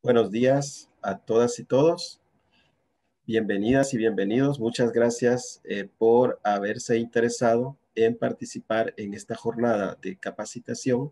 Buenos días a todas y todos. Bienvenidas y bienvenidos. Muchas gracias por haberse interesado en participar en esta jornada de capacitación.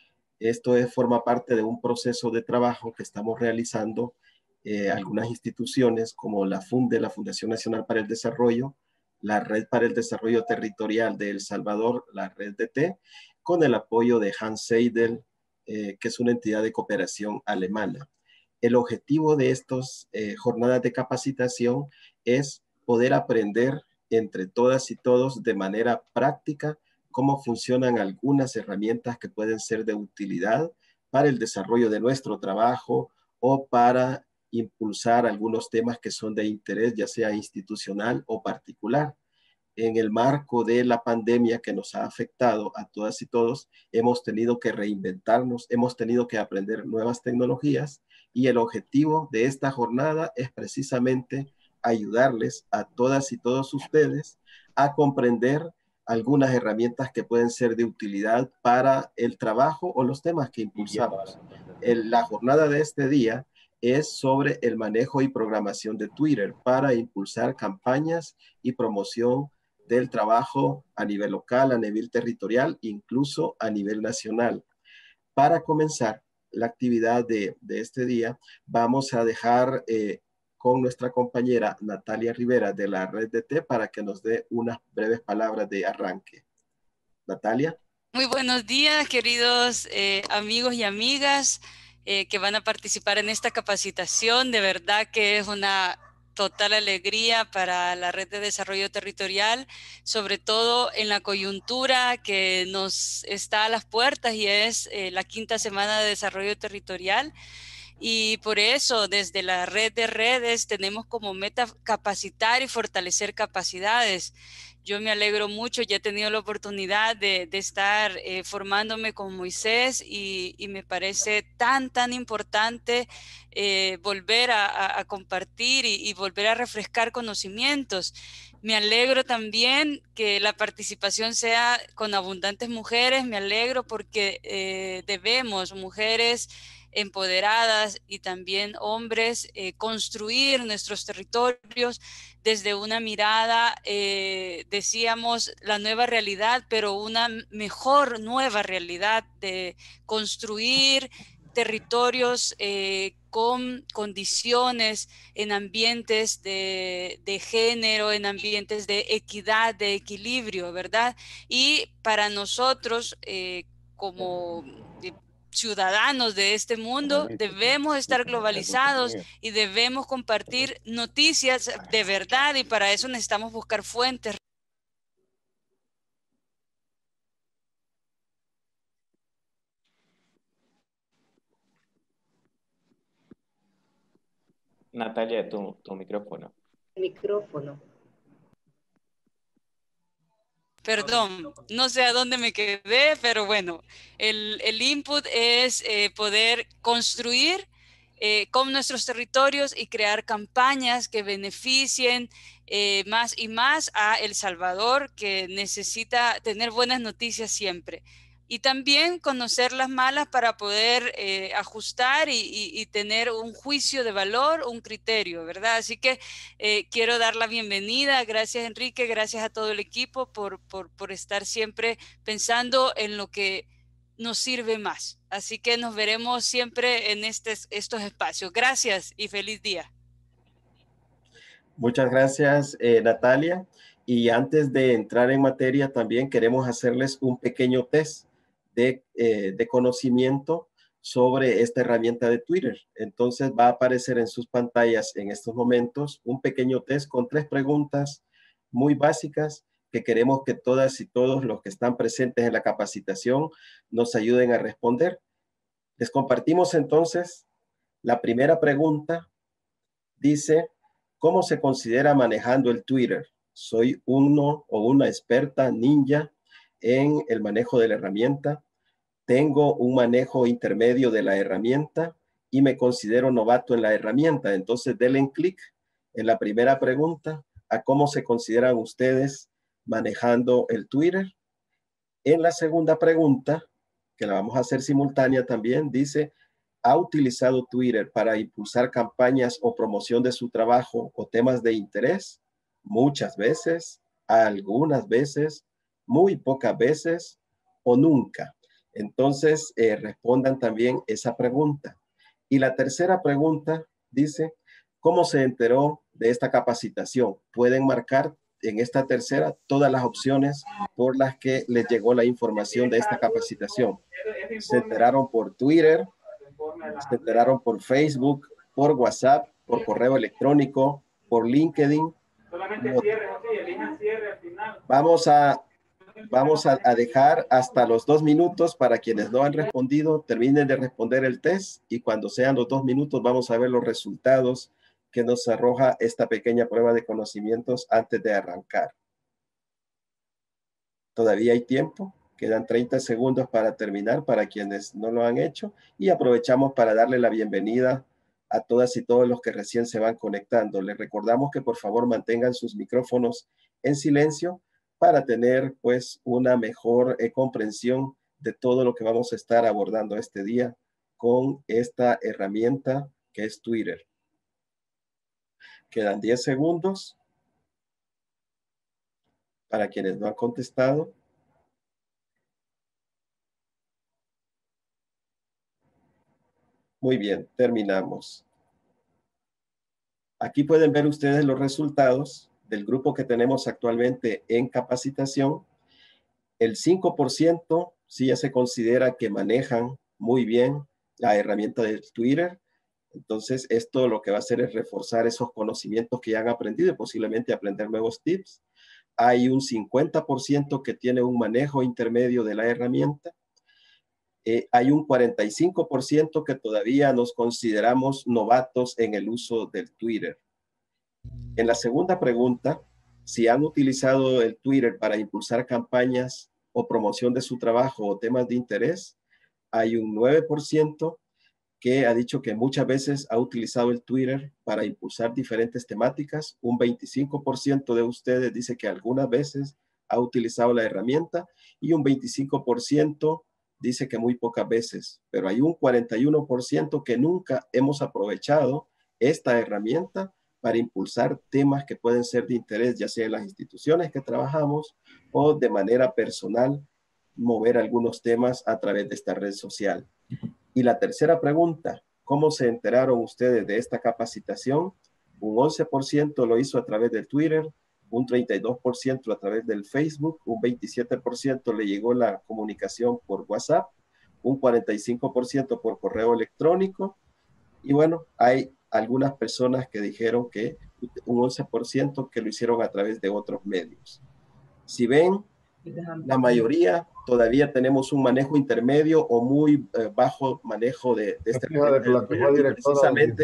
Forma parte de un proceso de trabajo que estamos realizando algunas instituciones como la FUNDE, la Fundación Nacional para el Desarrollo, la Red para el Desarrollo Territorial de El Salvador, la Red DT, con el apoyo de Hans Seidel, que es una entidad de cooperación alemana. El objetivo de estas jornadas de capacitación es poder aprender entre todas y todos de manera práctica cómo funcionan algunas herramientas que pueden ser de utilidad para el desarrollo de nuestro trabajo o para impulsar algunos temas que son de interés, ya sea institucional o particular. En el marco de la pandemia que nos ha afectado a todas y todos, hemos tenido que reinventarnos, hemos tenido que aprender nuevas tecnologías y el objetivo de esta jornada es precisamente ayudarles a todas y todos ustedes a comprender algunas herramientas que pueden ser de utilidad para el trabajo o los temas que impulsamos. La jornada de este día es sobre el manejo y programación de Twitter para impulsar campañas y promoción del trabajo a nivel local, a nivel territorial, incluso a nivel nacional. Para comenzar la actividad de este día, vamos a dejar con nuestra compañera Natalia Rivera de la Red DT para que nos dé unas breves palabras de arranque. Natalia. Muy buenos días, queridos amigos y amigas que van a participar en esta capacitación. De verdad que es una total alegría para la Red de Desarrollo Territorial, sobre todo en la coyuntura que nos está a las puertas y es la 5ª semana de desarrollo territorial. Y por eso, desde la red de redes, tenemos como meta capacitar y fortalecer capacidades. Yo me alegro mucho, ya he tenido la oportunidad de estar formándome con Moisés y me parece tan importante volver a compartir y volver a refrescar conocimientos. Me alegro también que la participación sea con abundantes mujeres, me alegro porque debemos, mujeres empoderadas y también hombres, construir nuestros territorios desde una mirada, decíamos, la nueva realidad, pero una mejor nueva realidad de construir territorios con condiciones en ambientes de género, en ambientes de equidad, de equilibrio, ¿verdad? Y para nosotros, como ciudadanos de este mundo, debemos estar globalizados y debemos compartir noticias de verdad, y para eso necesitamos buscar fuentes. Natalia, tu micrófono. Micrófono. Perdón, no sé a dónde me quedé, pero bueno, el input es poder construir con nuestros territorios y crear campañas que beneficien más y más a El Salvador, que necesita tener buenas noticias siempre. Y también conocer las malas para poder ajustar y tener un juicio de valor, un criterio, ¿verdad? Así que quiero dar la bienvenida. Gracias, Enrique. Gracias a todo el equipo por estar siempre pensando en lo que nos sirve más. Así que nos veremos siempre en estos espacios. Gracias y feliz día. Muchas gracias, Natalia. Y antes de entrar en materia, también queremos hacerles un pequeño test de conocimiento sobre esta herramienta de Twitter. Entonces va a aparecer en sus pantallas en estos momentos un pequeño test con 3 preguntas muy básicas que queremos que todas y todos los que están presentes en la capacitación nos ayuden a responder. Les compartimos entonces la primera pregunta. Dice, ¿cómo se considera manejando el Twitter? Soy uno o una experta ninja en el manejo de la herramienta. Tengo un manejo intermedio de la herramienta y me considero novato en la herramienta. Entonces, denle clic en la primera pregunta a cómo se consideran ustedes manejando el Twitter. En la segunda pregunta, que la vamos a hacer simultánea también, dice, ha utilizado Twitter para impulsar campañas o promoción de su trabajo o temas de interés? Muchas veces, algunas veces, muy pocas veces o nunca. Entonces, respondan también esa pregunta. Y la tercera pregunta dice, ¿cómo se enteró de esta capacitación? Pueden marcar en esta tercera todas las opciones por las que les llegó la información de esta capacitación. Se enteraron por Twitter, se enteraron por Facebook, por WhatsApp, por correo electrónico, por LinkedIn. Vamos a dejar hasta los 2 minutos para quienes no han respondido, terminen de responder el test y cuando sean los 2 minutos vamos a ver los resultados que nos arroja esta pequeña prueba de conocimientos antes de arrancar. Todavía hay tiempo, quedan 30 segundos para terminar para quienes no lo han hecho y aprovechamos para darle la bienvenida a todas y todos los que recién se van conectando. Les recordamos que por favor mantengan sus micrófonos en silencio para tener pues una mejor comprensión de todo lo que vamos a estar abordando este día con esta herramienta que es Twitter. Quedan 10 segundos para quienes no han contestado. Muy bien, terminamos. Aquí pueden ver ustedes los resultados del grupo que tenemos actualmente en capacitación. El 5% sí ya se considera que manejan muy bien la herramienta de Twitter. Entonces, esto lo que va a hacer es reforzar esos conocimientos que ya han aprendido y posiblemente aprender nuevos tips. Hay un 50% que tiene un manejo intermedio de la herramienta. Hay un 45% que todavía nos consideramos novatos en el uso del Twitter. En la segunda pregunta, si han utilizado el Twitter para impulsar campañas o promoción de su trabajo o temas de interés, hay un 9% que ha dicho que muchas veces ha utilizado el Twitter para impulsar diferentes temáticas. Un 25% de ustedes dice que algunas veces ha utilizado la herramienta y un 25% dice que muy pocas veces, pero hay un 41% que nunca hemos aprovechado esta herramienta para impulsar temas que pueden ser de interés, ya sea en las instituciones que trabajamos o de manera personal, mover algunos temas a través de esta red social. Y la tercera pregunta, ¿cómo se enteraron ustedes de esta capacitación? Un 11% lo hizo a través de Twitter, un 32% a través del Facebook, un 27% le llegó la comunicación por WhatsApp, un 45% por correo electrónico. Y bueno, hay algunas personas que dijeron que un 11% que lo hicieron a través de otros medios. Si ven, la mayoría todavía tenemos un manejo intermedio o muy bajo manejo de este precisamente.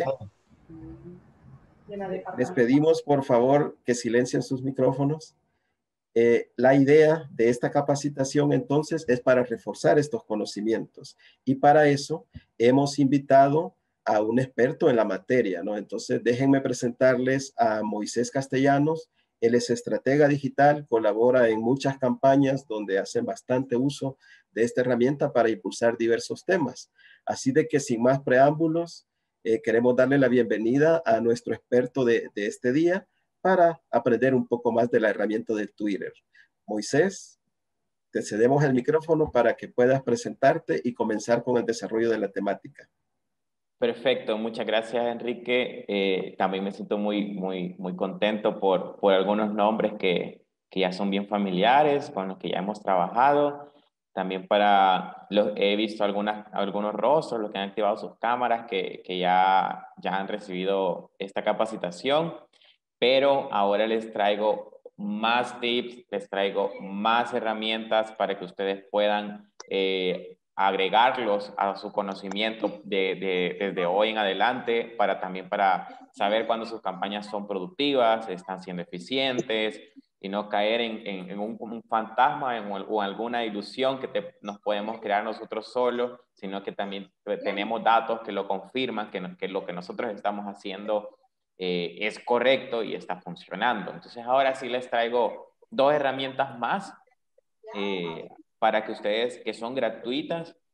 Les pedimos por favor que silencien sus micrófonos. La idea de esta capacitación entonces es para reforzar estos conocimientos y para eso hemos invitado a un experto en la materia, ¿no? Entonces déjenme presentarles a Moisés Castellanos. Él es estratega digital, colabora en muchas campañas donde hacen bastante uso de esta herramienta para impulsar diversos temas. Así de que sin más preámbulos, queremos darle la bienvenida a nuestro experto de este día para aprender un poco más de la herramienta del Twitter. Moisés, te cedemos el micrófono para que puedas presentarte y comenzar con el desarrollo de la temática. Perfecto, muchas gracias Enrique. También me siento muy contento por algunos nombres que ya son bien familiares, con los que ya hemos trabajado. También he visto algunos rostros, los que han activado sus cámaras, que ya han recibido esta capacitación, pero ahora les traigo más tips, les traigo más herramientas para que ustedes puedan agregarlos a su conocimiento desde hoy en adelante, para saber cuándo sus campañas son productivas, están siendo eficientes y no caer en un fantasma o alguna ilusión que nos podemos crear nosotros solos, sino que también tenemos datos que lo confirman, que lo que nosotros estamos haciendo es correcto y está funcionando. Entonces ahora sí les traigo dos herramientas más para que ustedes, que son gratuitas,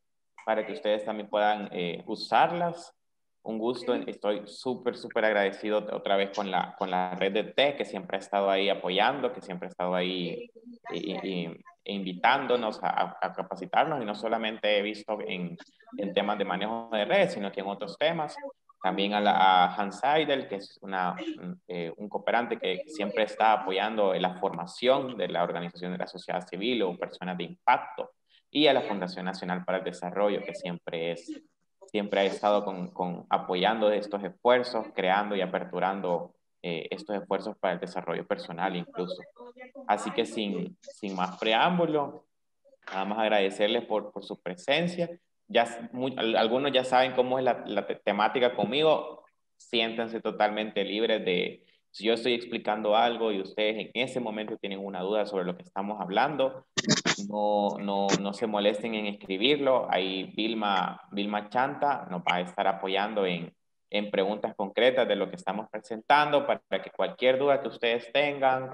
para que ustedes también puedan usarlas. Un gusto, estoy súper agradecido otra vez con la red de TEC, que siempre ha estado ahí apoyando, que siempre ha estado ahí invitándonos a capacitarnos, y no solamente he visto en temas de manejo de redes, sino que en otros temas. También a Hans Seidel, que es un cooperante que siempre está apoyando en la formación de la organización de la sociedad civil o personas de impacto, y a la Fundación Nacional para el Desarrollo, que siempre ha estado apoyando estos esfuerzos, creando y aperturando estos esfuerzos para el desarrollo personal incluso. Así que sin más preámbulo, nada más agradecerles por su presencia. Algunos ya saben cómo es la temática conmigo. Siéntanse totalmente libres de, si yo estoy explicando algo y ustedes en ese momento tienen una duda sobre lo que estamos hablando, no se molesten en escribirlo. Ahí Vilma Chanta nos va a estar apoyando en preguntas concretas de lo que estamos presentando, para que cualquier duda que ustedes tengan,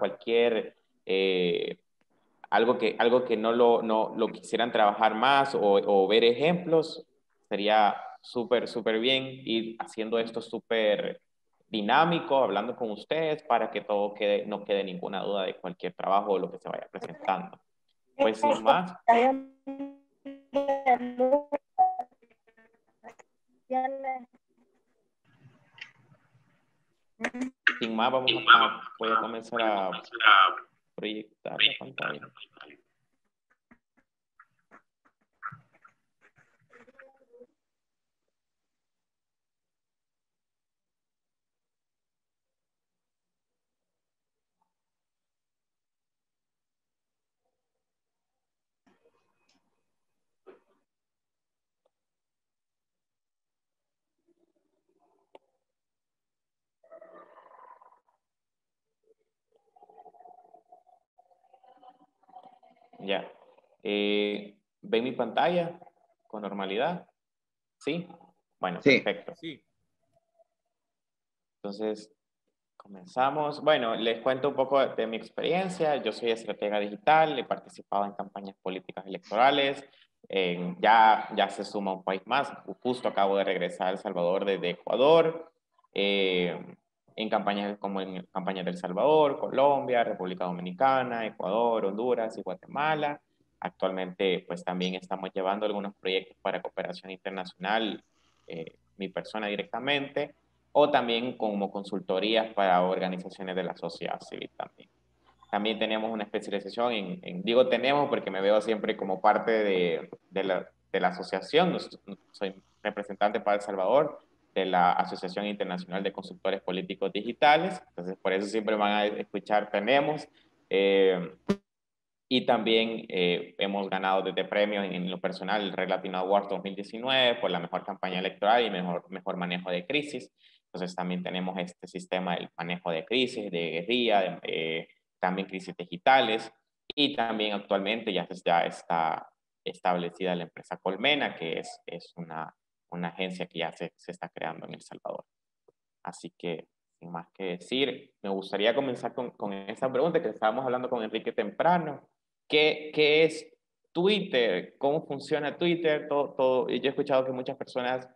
algo que no lo quisieran trabajar más, o ver ejemplos, sería súper bien ir haciendo esto súper dinámico, hablando con ustedes, para que no quede ninguna duda de cualquier trabajo o lo que se vaya presentando. Pues sin más voy a comenzar a proyectar la pantalla. Ya. ¿Ven mi pantalla con normalidad? ¿Sí? Bueno, sí. Perfecto. Sí. Entonces, comenzamos. Bueno, les cuento un poco de mi experiencia. Yo soy estratega digital, he participado en campañas políticas electorales. Ya se suma un país más. Justo acabo de regresar a El Salvador desde Ecuador. En campañas como en campañas de El Salvador, Colombia, República Dominicana, Ecuador, Honduras y Guatemala. Actualmente, pues también estamos llevando algunos proyectos para cooperación internacional, mi persona directamente, o también como consultorías para organizaciones de la sociedad civil también. También tenemos una especialización digo tenemos porque me veo siempre como parte de la asociación. Soy representante para El Salvador de la Asociación Internacional de Consultores Políticos Digitales, entonces por eso siempre van a escuchar tenemos. Y también hemos ganado desde premios en lo personal el Red Latino Award 2019 por la mejor campaña electoral y mejor manejo de crisis. Entonces también tenemos este sistema del manejo de crisis, de guerrilla, también crisis digitales, y también actualmente ya está establecida la empresa Colmena, que es una agencia que ya se está creando en El Salvador. Así que, sin más que decir, me gustaría comenzar con esta pregunta que estábamos hablando con Enrique temprano. ¿Qué es Twitter? ¿Cómo funciona Twitter? Yo he escuchado que muchas personas,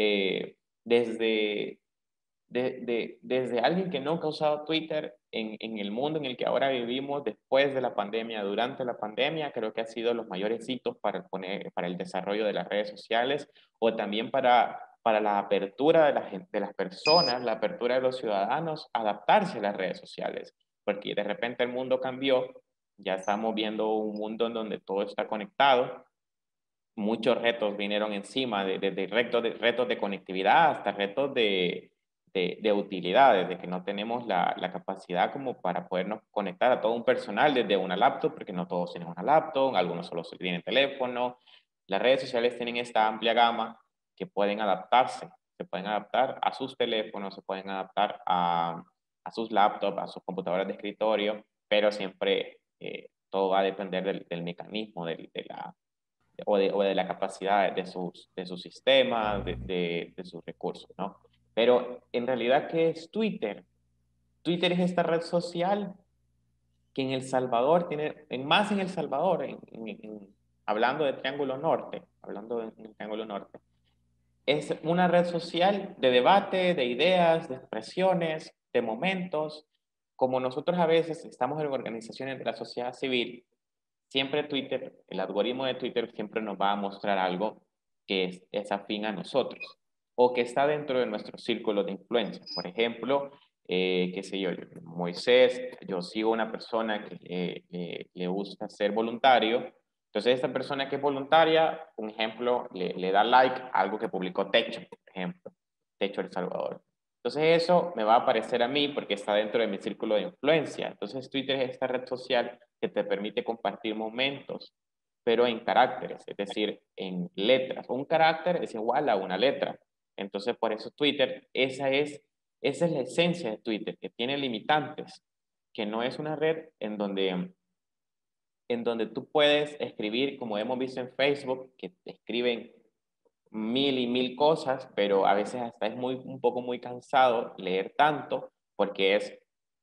desde desde alguien que nunca ha usado Twitter en el mundo en el que ahora vivimos, después de la pandemia, durante la pandemia, creo que ha sido los mayores hitos para el desarrollo de las redes sociales, o también para la apertura de las personas, la apertura de los ciudadanos, adaptarse a las redes sociales, porque de repente el mundo cambió, ya estamos viendo un mundo en donde todo está conectado. Muchos retos vinieron encima, desde retos de conectividad hasta retos de utilidades, de que no tenemos la capacidad como para podernos conectar a todo un personal desde una laptop, porque no todos tienen una laptop, algunos solo tienen teléfono. Las redes sociales tienen esta amplia gama que pueden adaptarse, se pueden adaptar a sus teléfonos, se pueden adaptar a sus laptops, a sus computadoras de escritorio, pero siempre todo va a depender del mecanismo, o de la capacidad de sus sistemas, de sus recursos, ¿no? Pero en realidad, ¿qué es Twitter? Twitter es esta red social que en El Salvador más en El Salvador, hablando de Triángulo Norte, hablando en el Triángulo Norte. Es una red social de debate, de ideas, de expresiones, de momentos. Como nosotros a veces estamos en organizaciones de la sociedad civil, siempre Twitter, el algoritmo de Twitter siempre nos va a mostrar algo que es afín a nosotros o que está dentro de nuestro círculo de influencia. Por ejemplo, qué sé yo, Moisés, yo sigo una persona que le gusta ser voluntario. Entonces, esta persona que es voluntaria, un ejemplo, le da like a algo que publicó Techo, por ejemplo, Techo El Salvador. Entonces, eso me va a aparecer a mí porque está dentro de mi círculo de influencia. Entonces, Twitter es esta red social que te permite compartir momentos, pero en caracteres, es decir, en letras. Un carácter es igual a una letra. Entonces, por eso Twitter, esa es la esencia de Twitter, que tiene limitantes, que no es una red en donde tú puedes escribir, como hemos visto en Facebook, que te escriben mil y mil cosas, pero a veces hasta es un poco muy cansado leer tanto, porque es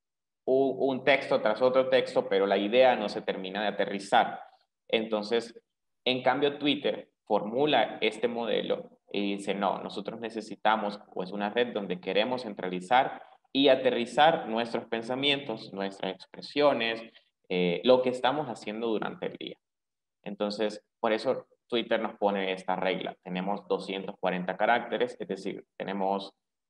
un texto tras otro texto, pero la idea no se termina de aterrizar. Entonces, en cambio, Twitter formula este modelo y dice, no, nosotros necesitamos pues una red donde queremos centralizar y aterrizar nuestros pensamientos, nuestras expresiones, lo que estamos haciendo durante el día. Entonces, por eso Twitter nos pone esta regla. Tenemos 240 caracteres, es decir, tenemos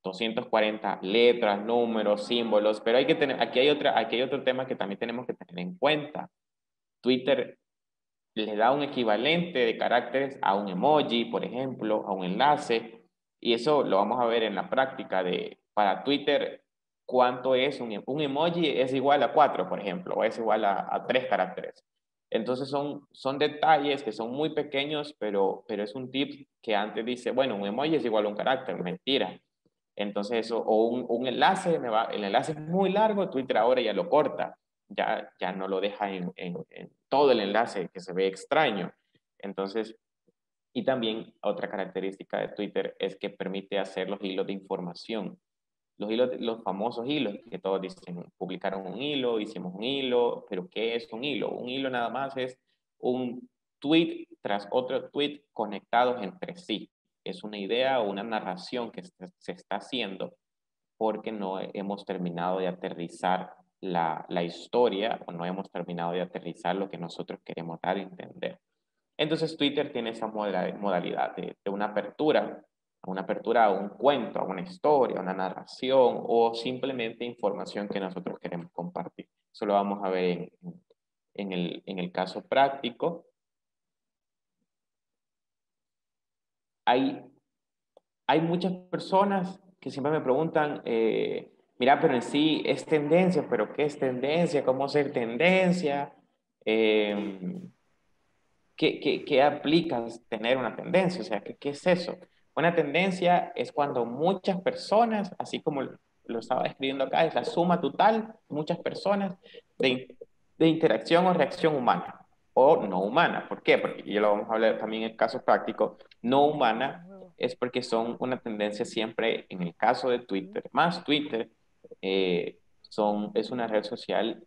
240 letras, números, símbolos, pero hay que tener, aquí hay otro tema que también tenemos que tener en cuenta. Twitter le da un equivalente de caracteres a un emoji, por ejemplo, a un enlace, y eso lo vamos a ver en la práctica para Twitter, cuánto es un emoji es igual a 4, por ejemplo, o es igual a 3 caracteres. Entonces son detalles que son muy pequeños, pero es un tip que antes dice, bueno, un emoji es igual a un carácter, mentira. Entonces eso, o un enlace, el enlace es muy largo, Twitter ahora ya lo corta, ya no lo deja en todo el enlace que se ve extraño. Entonces, y también otra característica de Twitter es que permite hacer los hilos de información. Los famosos hilos que todos dicen, publicaron un hilo, hicimos un hilo, pero ¿qué es un hilo? Un hilo nada más es un tweet tras otro tweet conectados entre sí. Es una idea o una narración que se está haciendo porque no hemos terminado de aterrizar la historia o no hemos terminado de aterrizar lo que nosotros queremos dar a entender. Entonces Twitter tiene esa modalidad de una apertura a un cuento, a una historia, a una narración o simplemente información que nosotros queremos compartir. Eso lo vamos a ver en el caso práctico. Hay muchas personas que siempre me preguntan, mira, pero en sí es tendencia, pero ¿qué es tendencia? ¿Cómo ser tendencia? ¿Qué aplica tener una tendencia? O sea, ¿qué es eso? Una tendencia es cuando muchas personas, así como lo estaba escribiendo acá, es la suma total, muchas personas de interacción o reacción humana o no humana. ¿Por qué? Porque ya lo vamos a hablar también en el caso práctico. No humana es porque son una tendencia siempre, en el caso de Twitter, más Twitter, es una red social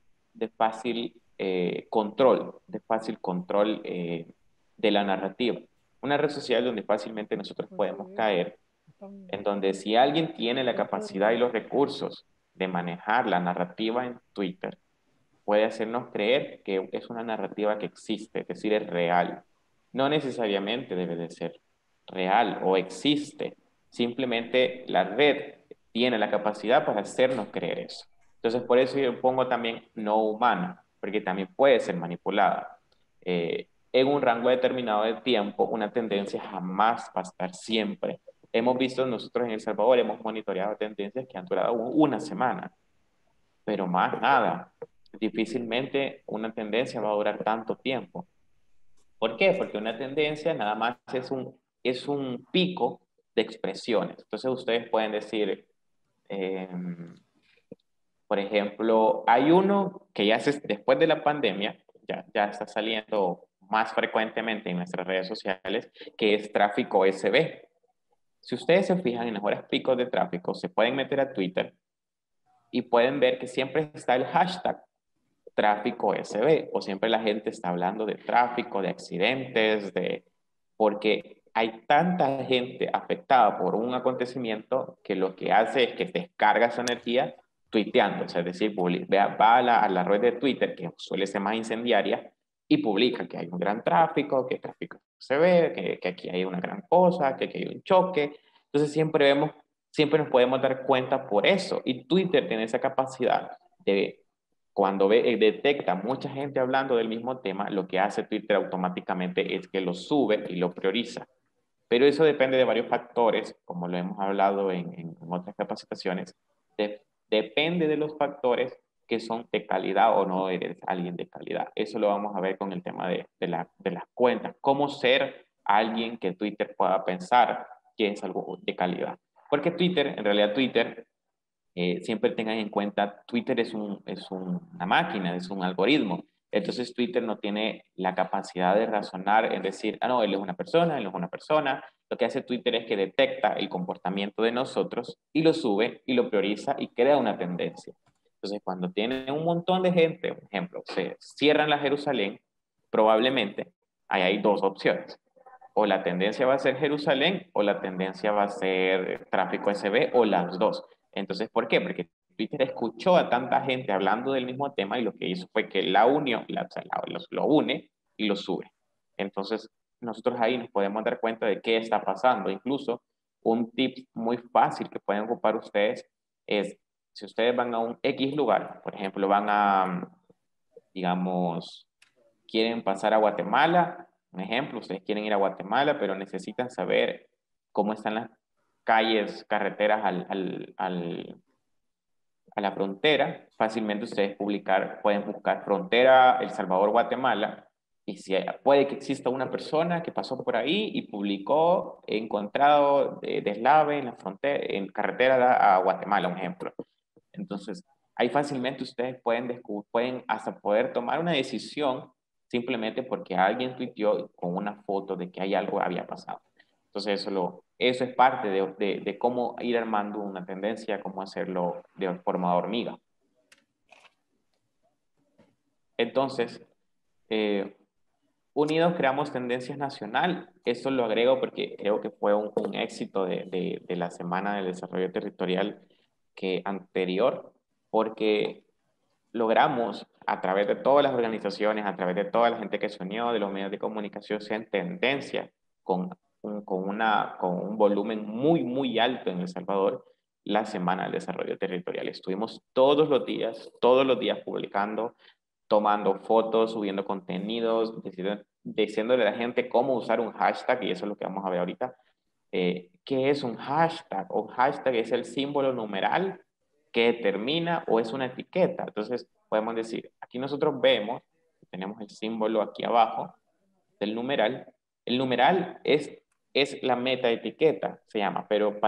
de fácil control de la narrativa. Una red social donde fácilmente nosotros podemos caer, en donde si alguien tiene la capacidad y los recursos de manejar la narrativa en Twitter, puede hacernos creer que es una narrativa que existe, es decir, es real. No necesariamente debe de ser real o existe, simplemente la red tiene la capacidad para hacernos creer eso. Entonces, por eso yo pongo también no humana, porque también puede ser manipulada. En un rango determinado de tiempo, una tendencia jamás va a estar siempre. Hemos visto nosotros en El Salvador, hemos monitoreado tendencias que han durado una semana, pero más nada. Difícilmente una tendencia va a durar tanto tiempo. ¿Por qué? Porque una tendencia nada más es un pico de expresiones. Entonces ustedes pueden decir, eh, por ejemplo, hay uno que después de la pandemia, ya está saliendo más frecuentemente en nuestras redes sociales, que es tráfico SB. Si ustedes se fijan en los mejores picos de tráfico, se pueden meter a Twitter y pueden ver que siempre está el hashtag tráfico SB, o siempre la gente está hablando de tráfico, de accidentes, porque hay tanta gente afectada por un acontecimiento que lo que hace es que descarga esa energía tuiteando, o sea, es decir, va a la red de Twitter, que suele ser más incendiaria, y publica que hay un gran tráfico, que el tráfico se ve, que aquí hay una gran cosa, que aquí hay un choque. Entonces siempre nos podemos dar cuenta por eso. Y Twitter tiene esa capacidad de, cuando detecta mucha gente hablando del mismo tema, lo que hace Twitter automáticamente es que lo sube y lo prioriza. Pero eso depende de varios factores, como lo hemos hablado en otras capacitaciones. Depende de los factores que son de calidad o no eres alguien de calidad. Eso lo vamos a ver con el tema de las cuentas. Cómo ser alguien que Twitter pueda pensar que es algo de calidad. Porque Twitter, en realidad Twitter, siempre tengan en cuenta, Twitter es una máquina, es un algoritmo. Entonces Twitter no tiene la capacidad de razonar, en decir, ah, no, él es una persona, él no es una persona. Lo que hace Twitter es que detecta el comportamiento de nosotros y lo sube y lo prioriza y crea una tendencia. Entonces, cuando tiene un montón de gente, por ejemplo, se cierran la Jerusalén, probablemente ahí hay dos opciones. O la tendencia va a ser Jerusalén o la tendencia va a ser tráfico SB o las dos. Entonces, ¿por qué? Porque Twitter escuchó a tanta gente hablando del mismo tema y lo que hizo fue que la unió, lo une y lo sube. Entonces, nosotros ahí nos podemos dar cuenta de qué está pasando. Incluso, un tip muy fácil que pueden ocupar ustedes es, si ustedes van a un X lugar, por ejemplo, van a, digamos, quieren pasar a Guatemala, un ejemplo, ustedes quieren ir a Guatemala, pero necesitan saber cómo están las calles, carreteras a la frontera, fácilmente ustedes pueden buscar frontera El Salvador-Guatemala, y si puede que exista una persona que pasó por ahí y publicó encontrado deslave en la frontera, en carretera a Guatemala, un ejemplo. Entonces, ahí fácilmente ustedes pueden hasta poder tomar una decisión simplemente porque alguien tuiteó con una foto de que hay algo había pasado. Entonces, eso es parte de cómo ir armando una tendencia, cómo hacerlo de forma hormiga. Entonces, unidos creamos tendencias nacional. Esto lo agrego porque creo que fue un éxito de la Semana del Desarrollo Territorial anterior, porque logramos a través de todas las organizaciones, a través de toda la gente que se unió, de los medios de comunicación, sean tendencia con con un volumen muy, muy alto en El Salvador, la Semana del Desarrollo Territorial. Estuvimos todos los días publicando, tomando fotos, subiendo contenidos, diciéndole a la gente cómo usar un hashtag, y eso es lo que vamos a ver ahorita. ¿Qué es un hashtag? Un hashtag es el símbolo numeral que determina o es una etiqueta. Entonces, podemos decir, aquí nosotros vemos, tenemos el símbolo aquí abajo del numeral. El numeral es la meta etiqueta, se llama, pero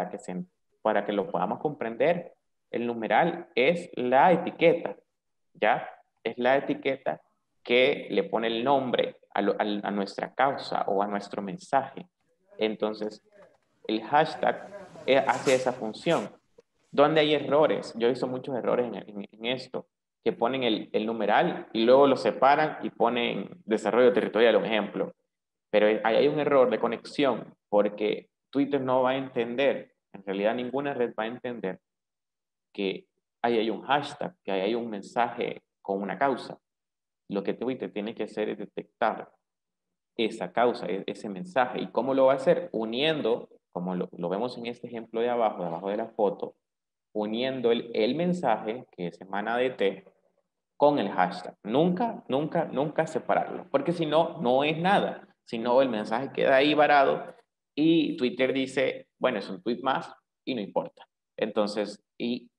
para que lo podamos comprender, el numeral es la etiqueta, ¿ya? Es la etiqueta que le pone el nombre a nuestra causa o a nuestro mensaje. Entonces, el hashtag hace esa función. ¿Dónde hay errores? Yo he visto muchos errores en esto, que ponen el numeral y luego lo separan y ponen desarrollo territorial, un ejemplo. Pero ahí hay un error de conexión porque Twitter no va a entender, en realidad ninguna red va a entender que ahí hay un hashtag, que ahí hay un mensaje con una causa. Lo que Twitter tiene que hacer es detectar esa causa, ese mensaje. ¿Y cómo lo va a hacer? Uniendo, como lo vemos en este ejemplo de abajo de la foto, uniendo el mensaje que es semana de T con el hashtag. Nunca, nunca, nunca separarlo, porque si no, no es nada. Si no, el mensaje queda ahí varado y Twitter dice, bueno, es un tweet más y no importa. Entonces, y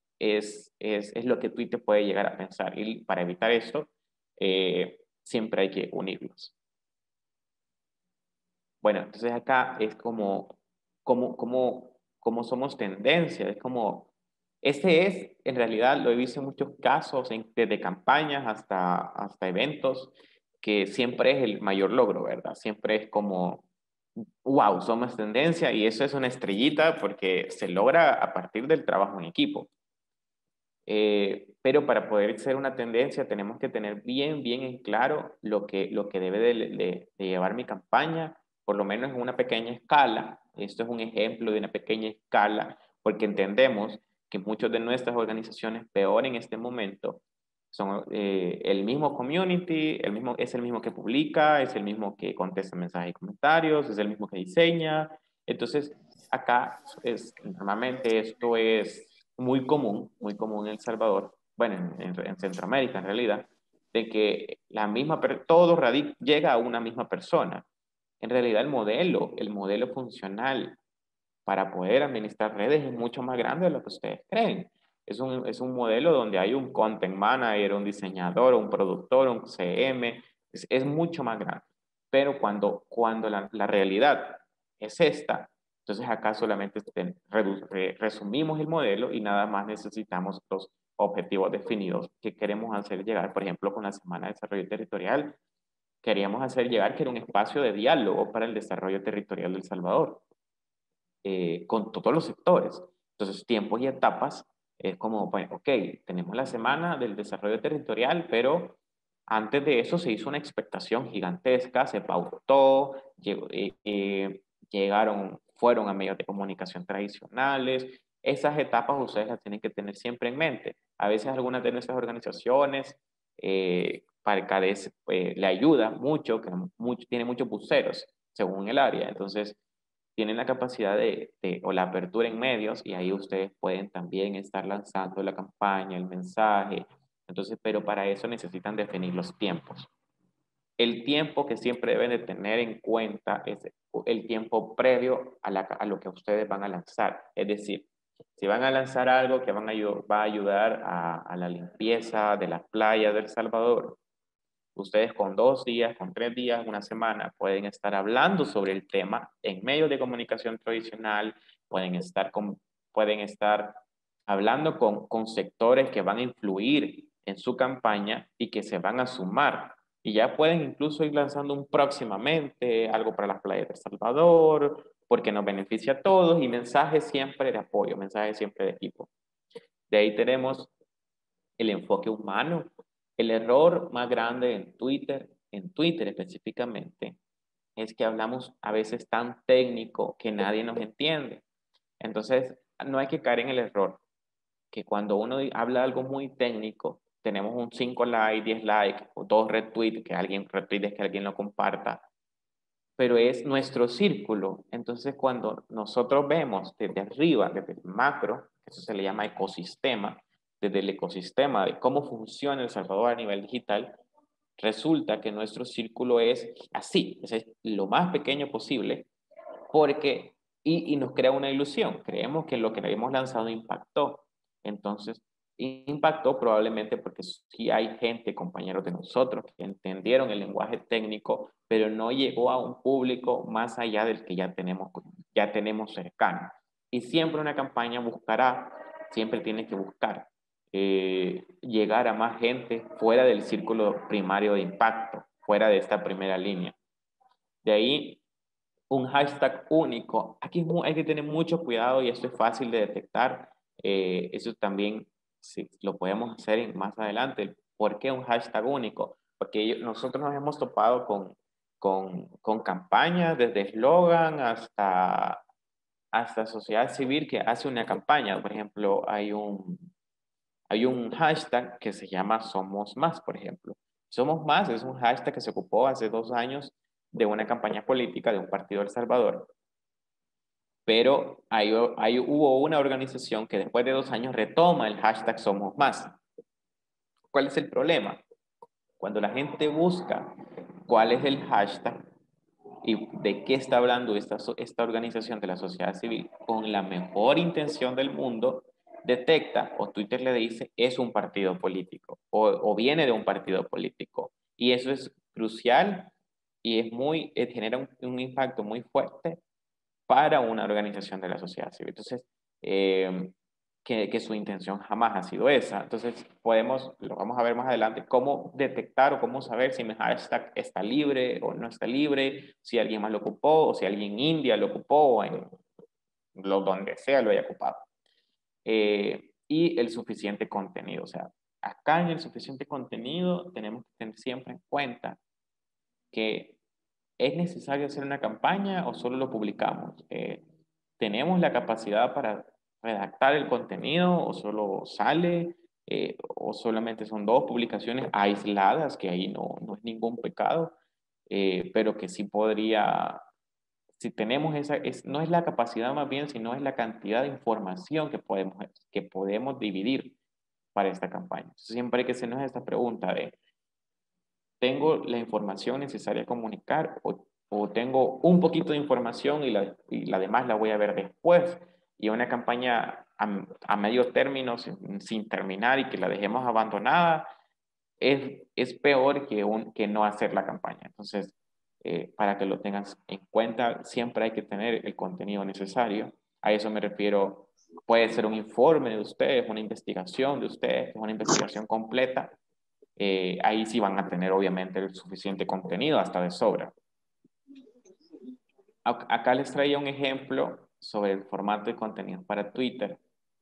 es lo que Twitter puede llegar a pensar. Y para evitar esto, siempre hay que unirlos. Bueno, entonces acá es como somos tendencia, es como, este es, en realidad lo he visto en muchos casos, desde campañas hasta eventos, que siempre es el mayor logro, ¿verdad? Siempre es como, wow, somos tendencia y eso es una estrellita porque se logra a partir del trabajo en equipo. Pero para poder ser una tendencia tenemos que tener bien en claro lo que debe de llevar mi campaña, por lo menos en una pequeña escala. Esto es un ejemplo de una pequeña escala, porque entendemos que muchas de nuestras organizaciones peor en este momento son el mismo community, es el mismo que publica, es el mismo que contesta mensajes y comentarios, es el mismo que diseña. Entonces, acá normalmente esto es muy común en El Salvador, bueno, en Centroamérica en realidad, de que todo llega a una misma persona. En realidad el modelo funcional para poder administrar redes es mucho más grande de lo que ustedes creen. Es un modelo donde hay un content manager, un diseñador, un productor, un CM, es mucho más grande. Pero cuando la realidad es esta, entonces acá solamente resumimos el modelo y nada más necesitamos los objetivos definidos que queremos hacer llegar, por ejemplo, con la Semana de Desarrollo Territorial. Queríamos hacer llegar que era un espacio de diálogo para el desarrollo territorial de El Salvador con todos los sectores. Entonces, tiempos y etapas es como, bueno, ok, tenemos la semana del desarrollo territorial, pero antes de eso se hizo una expectación gigantesca, se pautó, fueron a medios de comunicación tradicionales. Esas etapas ustedes las tienen que tener siempre en mente. A veces algunas de nuestras organizaciones para CADES le ayuda mucho, tiene muchos buceros según el área. Entonces, tienen la capacidad o la apertura en medios y ahí ustedes pueden también estar lanzando la campaña, el mensaje. Entonces, pero para eso necesitan definir los tiempos. El tiempo que siempre deben de tener en cuenta es el tiempo previo a lo que ustedes van a lanzar. Es decir, si van a lanzar algo que va a ayudar a la limpieza de las playas de El Salvador, ustedes con 2 días, con 3 días, una semana, pueden estar hablando sobre el tema en medios de comunicación tradicional, pueden estar hablando con sectores que van a influir en su campaña y que se van a sumar. Y ya pueden incluso ir lanzando un próximamente, algo para las playas de El Salvador, porque nos beneficia a todos y mensajes siempre de apoyo, mensajes siempre de equipo. De ahí tenemos el enfoque humano. El error más grande en Twitter específicamente, es que hablamos a veces tan técnico que nadie nos entiende. Entonces, no hay que caer en el error, que cuando uno habla algo muy técnico, tenemos un 5 likes, 10 likes o 2 retweets, que alguien retweet que alguien lo comparta, pero es nuestro círculo. Entonces, cuando nosotros vemos desde arriba, desde el macro, eso se le llama ecosistema, desde el ecosistema de cómo funciona El Salvador a nivel digital, resulta que nuestro círculo es así, es lo más pequeño posible, porque, y nos crea una ilusión, creemos que lo que hemos lanzado impactó. Entonces, impactó probablemente porque sí hay gente, compañeros de nosotros, que entendieron el lenguaje técnico, pero no llegó a un público más allá del que ya tenemos cercano. Y siempre una campaña siempre tiene que buscar llegar a más gente fuera del círculo primario de impacto, fuera de esta primera línea. De ahí, un hashtag único. Aquí hay que tener mucho cuidado y esto es fácil de detectar. Eso también sí, lo podemos hacer más adelante. ¿Por qué un hashtag único? Porque nosotros nos hemos topado con campañas, desde eslogan hasta sociedad civil que hace una campaña. Por ejemplo, hay un hashtag que se llama Somos Más, por ejemplo. Somos Más es un hashtag que se ocupó hace 2 años de una campaña política de un partido de El Salvador, pero ahí hubo una organización que después de 2 años retoma el hashtag Somos Más. ¿Cuál es el problema? Cuando la gente busca cuál es el hashtag y de qué está hablando esta organización de la sociedad civil, con la mejor intención del mundo, detecta o Twitter le dice es un partido político o viene de un partido político. Y eso es crucial y genera un impacto muy fuerte para una organización de la sociedad civil. Entonces, que su intención jamás ha sido esa. Entonces, lo vamos a ver más adelante, cómo detectar o cómo saber si mi hashtag está libre o no está libre, si alguien más lo ocupó o si alguien en India lo ocupó o en donde sea lo haya ocupado. Y el suficiente contenido. O sea, acá en el suficiente contenido tenemos que tener siempre en cuenta que ¿es necesario hacer una campaña o solo lo publicamos? ¿Tenemos la capacidad para redactar el contenido o solo sale? ¿O solamente son 2 publicaciones aisladas, que ahí no es ningún pecado, pero que sí podría, si tenemos esa, no es la capacidad más bien, sino es la cantidad de información que podemos dividir para esta campaña? Entonces, siempre hay que hacernos esta pregunta de, ¿tengo la información necesaria a comunicar o tengo un poquito de información y la demás la voy a ver después? Y una campaña a medio término sin terminar y que la dejemos abandonada es peor que no hacer la campaña. Entonces, para que lo tengas en cuenta, siempre hay que tener el contenido necesario. A eso me refiero, puede ser un informe de ustedes, una investigación de ustedes, una investigación completa. Ahí sí van a tener obviamente el suficiente contenido, hasta de sobra. Acá les traía un ejemplo sobre el formato de contenido para Twitter.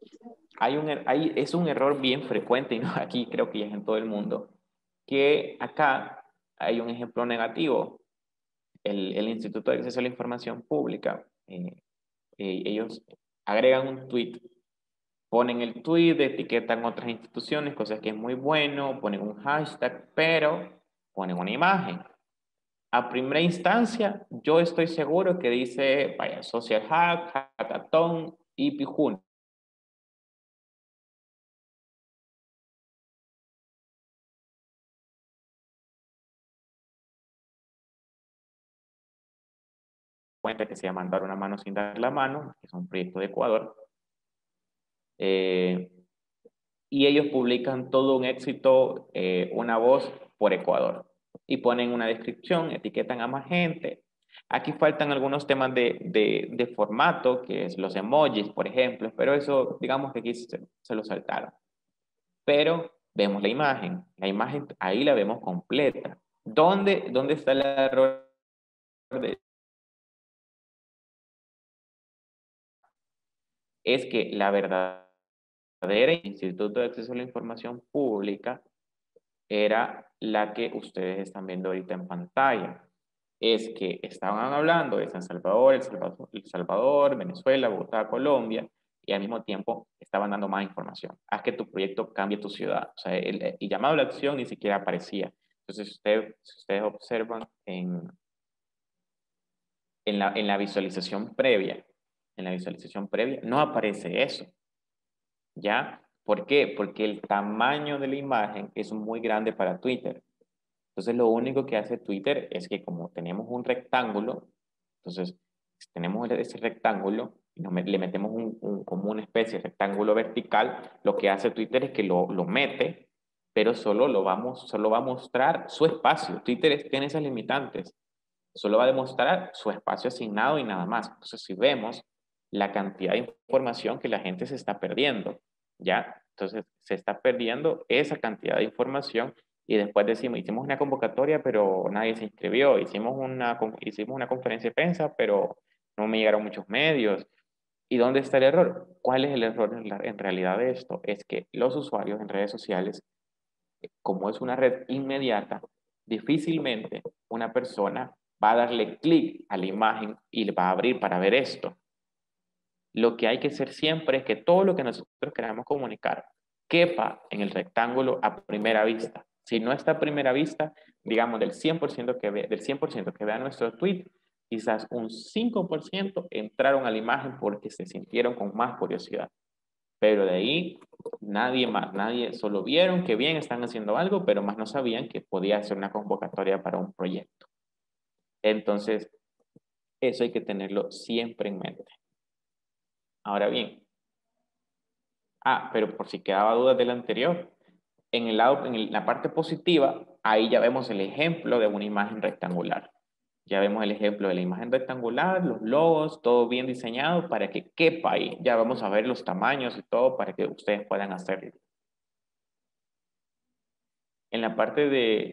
Es un error bien frecuente, y no aquí, creo que ya es en todo el mundo, que acá hay un ejemplo negativo. El Instituto de Acceso a la Información Pública, ellos agregan un tweet, ponen el tweet, etiquetan otras instituciones, cosas que es muy bueno, ponen un hashtag, pero ponen una imagen. A primera instancia, yo estoy seguro que dice, vaya, Social Hack, Hackathon y Pijun. Cuenta que se llama Dar una mano sin dar la mano, que es un proyecto de Ecuador. Y ellos publican todo un éxito, una voz por Ecuador. Y ponen una descripción, etiquetan a más gente. Aquí faltan algunos temas de formato, que es los emojis, por ejemplo, pero eso, digamos que aquí se lo saltaron. Pero vemos la imagen ahí la vemos completa. ¿Dónde está el error? Es que la verdadera Instituto de Acceso a la Información Pública era la que ustedes están viendo ahorita en pantalla. Es que estaban hablando de San Salvador, El Salvador, Venezuela, Bogotá, Colombia, y al mismo tiempo estaban dando más información. Haz que tu proyecto cambie tu ciudad. O sea, el llamado a la acción ni siquiera aparecía. Entonces, si ustedes observan en la visualización previa, no aparece eso. ¿Ya? ¿Por qué? Porque el tamaño de la imagen es muy grande para Twitter. Entonces, lo único que hace Twitter es que como tenemos un rectángulo, entonces, si tenemos ese rectángulo y le metemos como una especie de rectángulo vertical, lo que hace Twitter es que lo mete, pero solo va a mostrar su espacio. Twitter tiene esas limitantes. Solo va a demostrar su espacio asignado y nada más. Entonces, si vemos la cantidad de información que la gente se está perdiendo, ¿ya? Entonces, se está perdiendo esa cantidad de información y después decimos, hicimos una convocatoria, pero nadie se inscribió, hicimos una conferencia de prensa, pero no me llegaron muchos medios. ¿Y dónde está el error? ¿Cuál es el error en realidad de esto? Es que los usuarios en redes sociales, como es una red inmediata, difícilmente una persona va a darle clic a la imagen y le va a abrir para ver esto. Lo que hay que hacer siempre es que todo lo que nosotros queramos comunicar quepa en el rectángulo a primera vista. Si no está a primera vista, digamos del 100% del 100% que vea nuestro tweet, quizás un 5% entraron a la imagen porque se sintieron con más curiosidad. Pero de ahí nadie, solo vieron que bien están haciendo algo, pero más no sabían que podía ser una convocatoria para un proyecto. Entonces, eso hay que tenerlo siempre en mente. Ahora bien, pero por si quedaba duda del anterior, en la parte positiva, ahí ya vemos el ejemplo de una imagen rectangular. Ya vemos el ejemplo de la imagen rectangular, los logos, todo bien diseñado para que quepa ahí. Ya vamos a ver los tamaños y todo para que ustedes puedan hacerlo. En la parte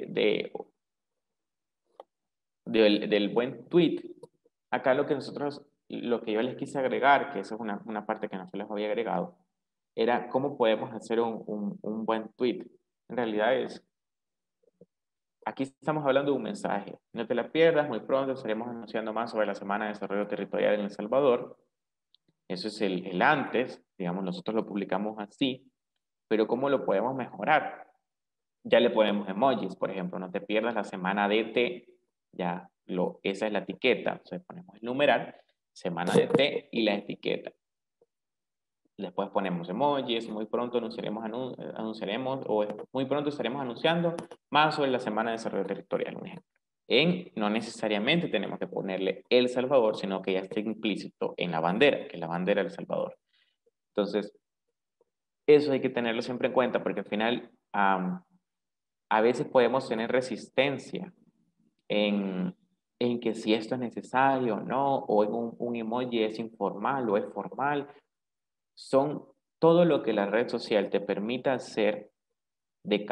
del buen tweet, acá lo que yo les quise agregar, que esa es una parte que no se les había agregado, era cómo podemos hacer un buen tweet. En realidad es Aquí estamos hablando de un mensaje. No te la pierdas, muy pronto estaremos anunciando más sobre la Semana de Desarrollo Territorial en El Salvador. Eso es el antes, digamos, nosotros lo publicamos así, pero ¿cómo lo podemos mejorar? Ya le ponemos emojis, por ejemplo, no te pierdas la semana de T, ya esa es la etiqueta, entonces ponemos el numeral, semana de T y la etiqueta. Después ponemos emojis, muy pronto anunciaremos o muy pronto estaremos anunciando más sobre la Semana de Desarrollo Territorial, un ejemplo. No necesariamente tenemos que ponerle El Salvador, sino que ya está implícito en la bandera, que es la bandera del Salvador. Entonces, eso hay que tenerlo siempre en cuenta porque al final a veces podemos tener resistencia en, en que si esto es necesario o no, o en un emoji es informal o es formal. Son todo lo que la red social te permita hacer de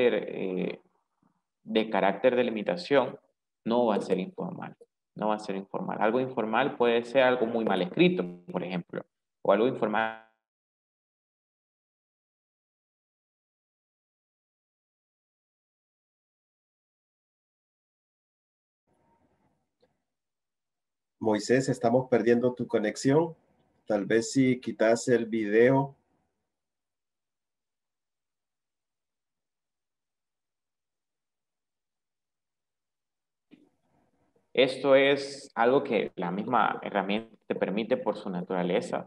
carácter de limitación, no va a ser informal. No va a ser informal. Algo informal puede ser algo muy mal escrito, por ejemplo, o algo informal. Moisés, estamos perdiendo tu conexión. Tal vez si quitas el video. Esto es algo que la misma herramienta te permite por su naturaleza.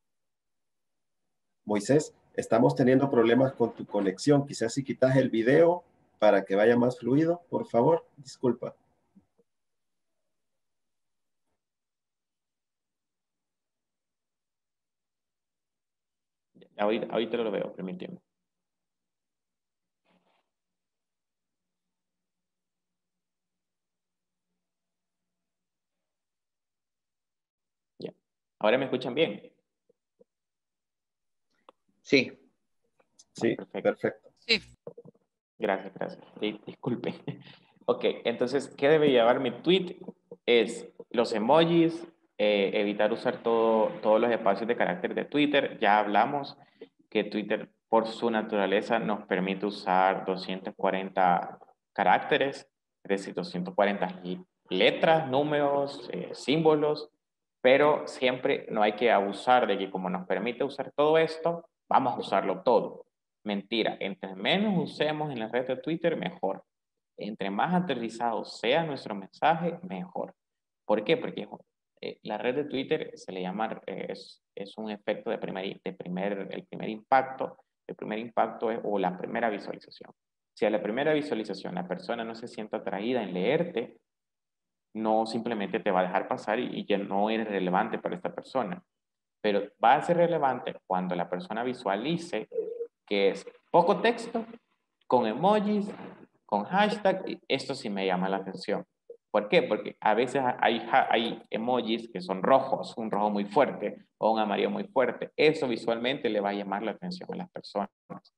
Moisés, estamos teniendo problemas con tu conexión. Quizás si quitas el video para que vaya más fluido, por favor. Disculpa. Ahorita lo veo, permíteme. Ya. ¿Ahora me escuchan bien? Sí. Sí, perfecto. perfecto. Sí. Gracias, gracias. Disculpe. Ok, entonces, ¿qué debe llevar mi tweet? Es los emojis, evitar usar todos los espacios de carácter de Twitter. Ya hablamos que Twitter, por su naturaleza, nos permite usar 240 caracteres, es decir, 240 letras, números, símbolos, pero siempre no hay que abusar de que como nos permite usar todo esto, vamos a usarlo todo. Mentira, entre menos usemos en la red de Twitter, mejor. Entre más aterrizado sea nuestro mensaje, mejor. ¿Por qué? Porque la red de Twitter se le llama, es un efecto el primer impacto. El primer impacto es, o la primera visualización. Si a la primera visualización la persona no se siente atraída en leerte, no simplemente te va a dejar pasar y ya no eres relevante para esta persona. Pero va a ser relevante cuando la persona visualice que es poco texto, con emojis, con hashtag, y esto sí me llama la atención. ¿Por qué? Porque a veces hay emojis que son rojos, un rojo muy fuerte o un amarillo muy fuerte. Eso visualmente le va a llamar la atención a las personas.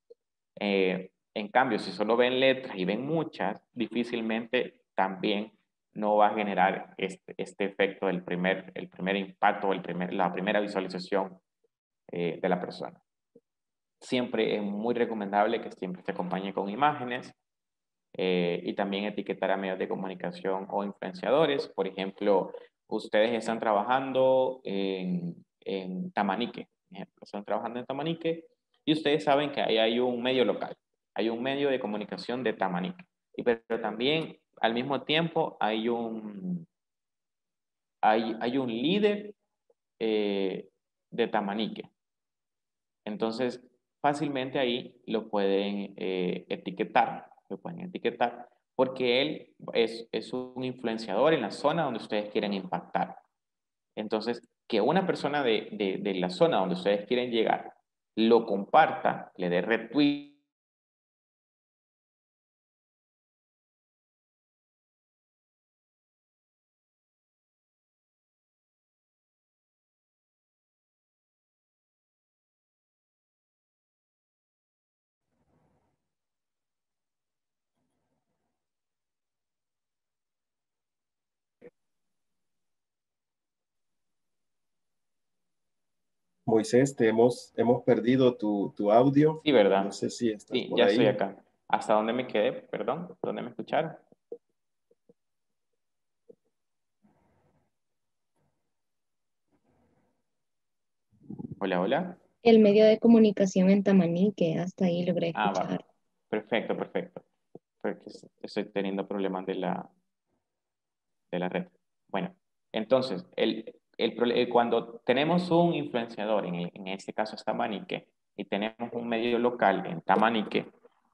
En cambio, si solo ven letras y ven muchas, difícilmente también no va a generar este efecto del el primer impacto o la primera visualización de la persona. Siempre es muy recomendable que siempre se acompañe con imágenes y también etiquetar a medios de comunicación o influenciadores. Por ejemplo, ustedes están trabajando en Tamanique, están trabajando en Tamanique y ustedes saben que ahí hay un medio local, hay un medio de comunicación de Tamanique. Pero también al mismo tiempo hay un líder de Tamanique. Entonces, fácilmente ahí lo pueden etiquetar, porque él es un influenciador en la zona donde ustedes quieren impactar. Entonces, que una persona de la zona donde ustedes quieren llegar lo comparta, le dé retweet. Moisés, hemos perdido tu audio. Sí, ¿verdad? No sé si estás Sí, por ya estoy ahí. acá. ¿Hasta dónde me quedé? Perdón, ¿dónde me escucharon? Hola, hola. El medio de comunicación en Tamanique, hasta ahí logré Ah, va. escuchar. Perfecto, perfecto. Porque estoy teniendo problemas de la red. Bueno, entonces, cuando tenemos un influenciador, en este caso es Tamanique, y tenemos un medio local en Tamanique,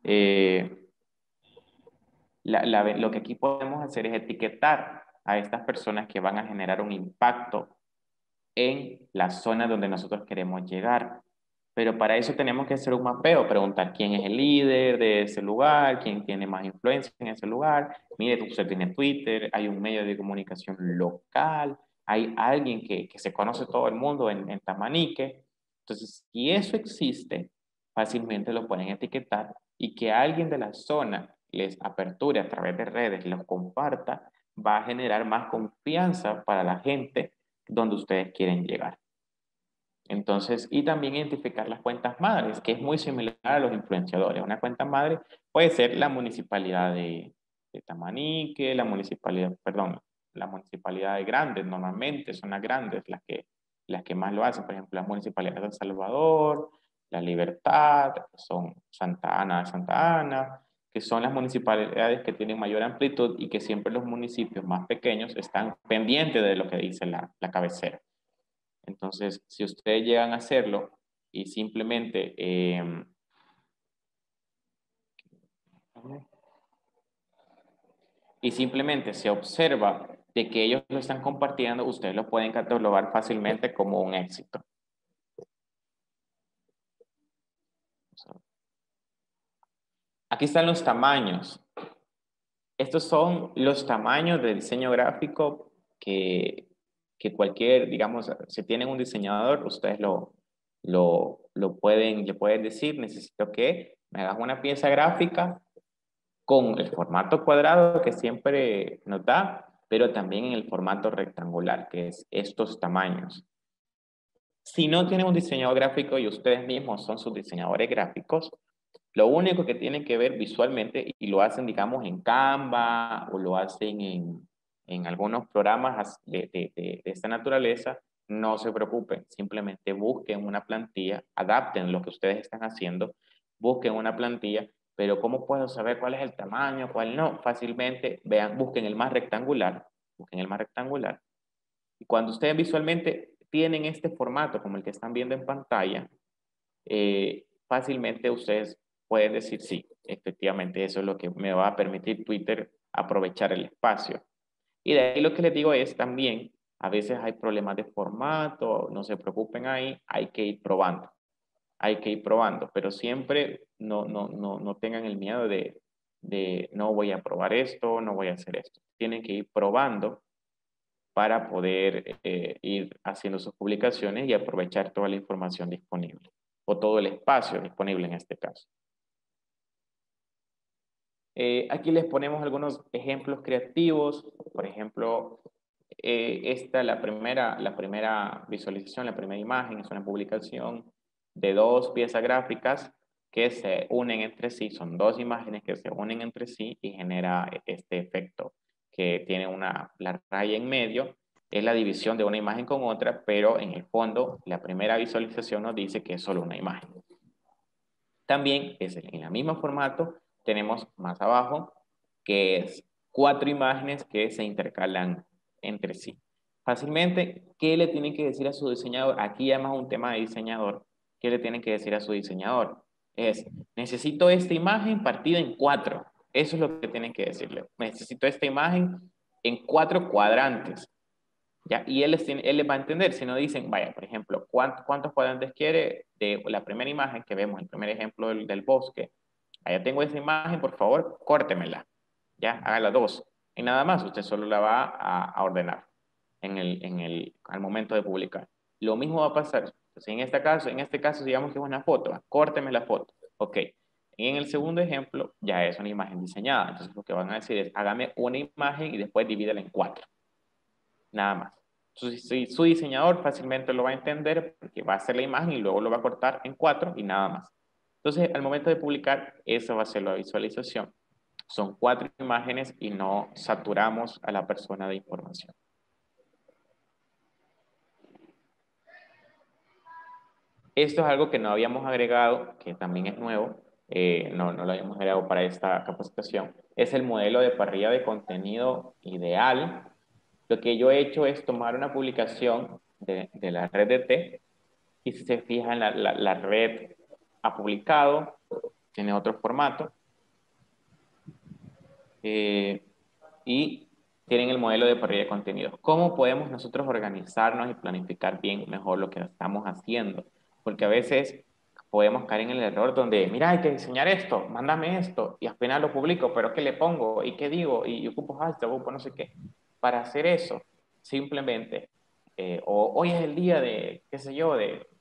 lo que aquí podemos hacer es etiquetar a estas personas que van a generar un impacto en la zona donde nosotros queremos llegar. Pero para eso tenemos que hacer un mapeo, preguntar quién es el líder de ese lugar, quién tiene más influencia en ese lugar. Mire, usted tiene Twitter, hay un medio de comunicación local, hay alguien que se conoce todo el mundo en Tamanique. Entonces, si eso existe, fácilmente lo pueden etiquetar y que alguien de la zona les aperture a través de redes, los comparta, va a generar más confianza para la gente donde ustedes quieren llegar. Entonces, y también identificar las cuentas madres, que es muy similar a los influenciadores. Una cuenta madre puede ser la municipalidad de Tamanique, la municipalidad, perdón, la municipalidad de grandes, normalmente son las grandes las que más lo hacen. Por ejemplo, las municipalidades de El Salvador, La Libertad, que son Santa Ana de Santa Ana, que son las municipalidades que tienen mayor amplitud y que siempre los municipios más pequeños están pendientes de lo que dice la cabecera. Entonces, si ustedes llegan a hacerlo y simplemente se observa de que ellos lo están compartiendo, ustedes lo pueden catalogar fácilmente como un éxito. Aquí están los tamaños. Estos son los tamaños de diseño gráfico que cualquier, digamos, si tienen un diseñador, ustedes le pueden decir, necesito que me hagas una pieza gráfica con el formato cuadrado que siempre nos da, pero también en el formato rectangular, que es estos tamaños. Si no tienen un diseñador gráfico y ustedes mismos son sus diseñadores gráficos, lo único que tienen que ver visualmente, y lo hacen, digamos, en Canva o lo hacen en algunos programas de esta naturaleza, no se preocupen, simplemente busquen una plantilla, adapten lo que ustedes están haciendo, busquen una plantilla, pero ¿cómo puedo saber cuál es el tamaño, cuál no? Fácilmente, vean, busquen el más rectangular, y cuando ustedes visualmente tienen este formato como el que están viendo en pantalla, fácilmente ustedes pueden decir, sí, efectivamente eso es lo que me va a permitir Twitter aprovechar el espacio. Y de ahí lo que les digo es también, a veces hay problemas de formato, no se preocupen ahí, hay que ir probando. Pero siempre no tengan el miedo de no voy a probar esto, no voy a hacer esto. Tienen que ir probando para poder ir haciendo sus publicaciones y aprovechar toda la información disponible o todo el espacio disponible en este caso. Aquí les ponemos algunos ejemplos creativos. Por ejemplo, la primera visualización, la primera imagen es una publicación de dos piezas gráficas que se unen entre sí. Son dos imágenes que se unen entre sí y genera este efecto que tiene la raya en medio. Es la división de una imagen con otra, pero en el fondo la primera visualización nos dice que es solo una imagen. También es en el mismo formato, tenemos más abajo, que es 4 imágenes que se intercalan entre sí. Fácilmente, ¿qué le tienen que decir a su diseñador? Aquí ya más un tema de diseñador. ¿Qué le tienen que decir a su diseñador? Necesito esta imagen partida en 4. Eso es lo que tienen que decirle. Necesito esta imagen en 4 cuadrantes. ¿Ya? Y él les va a entender. Si no dicen, vaya, por ejemplo, ¿cuántos cuadrantes quiere de la primera imagen que vemos, el primer ejemplo del bosque? Allá tengo esa imagen, por favor, córtemela. Ya, hágala 2. Y nada más, usted solo la va a ordenar al momento de publicar. Lo mismo va a pasar. Entonces, en este caso, digamos que es una foto, córteme la foto. Ok. Y en el segundo ejemplo, ya es una imagen diseñada. Entonces, lo que van a decir es, hágame una imagen y después divídela en 4. Nada más. Entonces, su diseñador fácilmente lo va a entender porque va a hacer la imagen y luego lo va a cortar en 4 y nada más. Entonces, al momento de publicar, esa va a ser la visualización. Son 4 imágenes y no saturamos a la persona de información. Esto es algo que no habíamos agregado, que también es nuevo, no lo habíamos agregado para esta capacitación. Es el modelo de parrilla de contenido ideal. Lo que yo he hecho es tomar una publicación de la red de T, y si se fijan, la red ha publicado, tiene otro formato, y tienen el modelo de parrilla de contenido. ¿Cómo podemos nosotros organizarnos y planificar bien mejor lo que estamos haciendo? Porque a veces podemos caer en el error donde, mira, hay que diseñar esto, mándame esto, y al final lo publico, pero ¿qué le pongo? ¿Y qué digo? Y ocupo hashtag, ocupo no sé qué. Para hacer eso, simplemente, hoy es el día de, qué sé yo,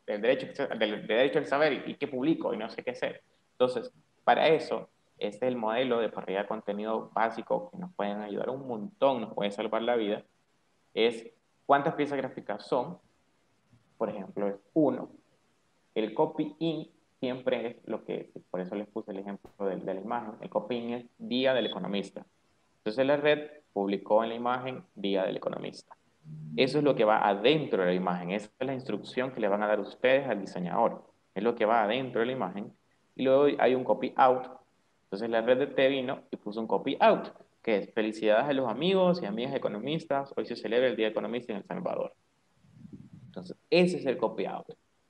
del derecho al saber, y qué publico, y no sé qué hacer. Entonces, para eso, este es el modelo de parrilla de contenido básico que nos pueden ayudar un montón, nos puede salvar la vida. Es cuántas piezas gráficas son, por ejemplo, es 1. El copy-in siempre es lo que, por eso les puse el ejemplo de la imagen, el copy-in es Día del Economista. Entonces la red publicó en la imagen Día del Economista. Eso es lo que va adentro de la imagen, esa es la instrucción que le van a dar ustedes al diseñador, es lo que va adentro de la imagen, y luego hay un copy out. Entonces la red de T vino y puso un copy out, que es felicidades a los amigos y amigas economistas, hoy se celebra el Día Economista en El Salvador. Entonces ese es el copy out.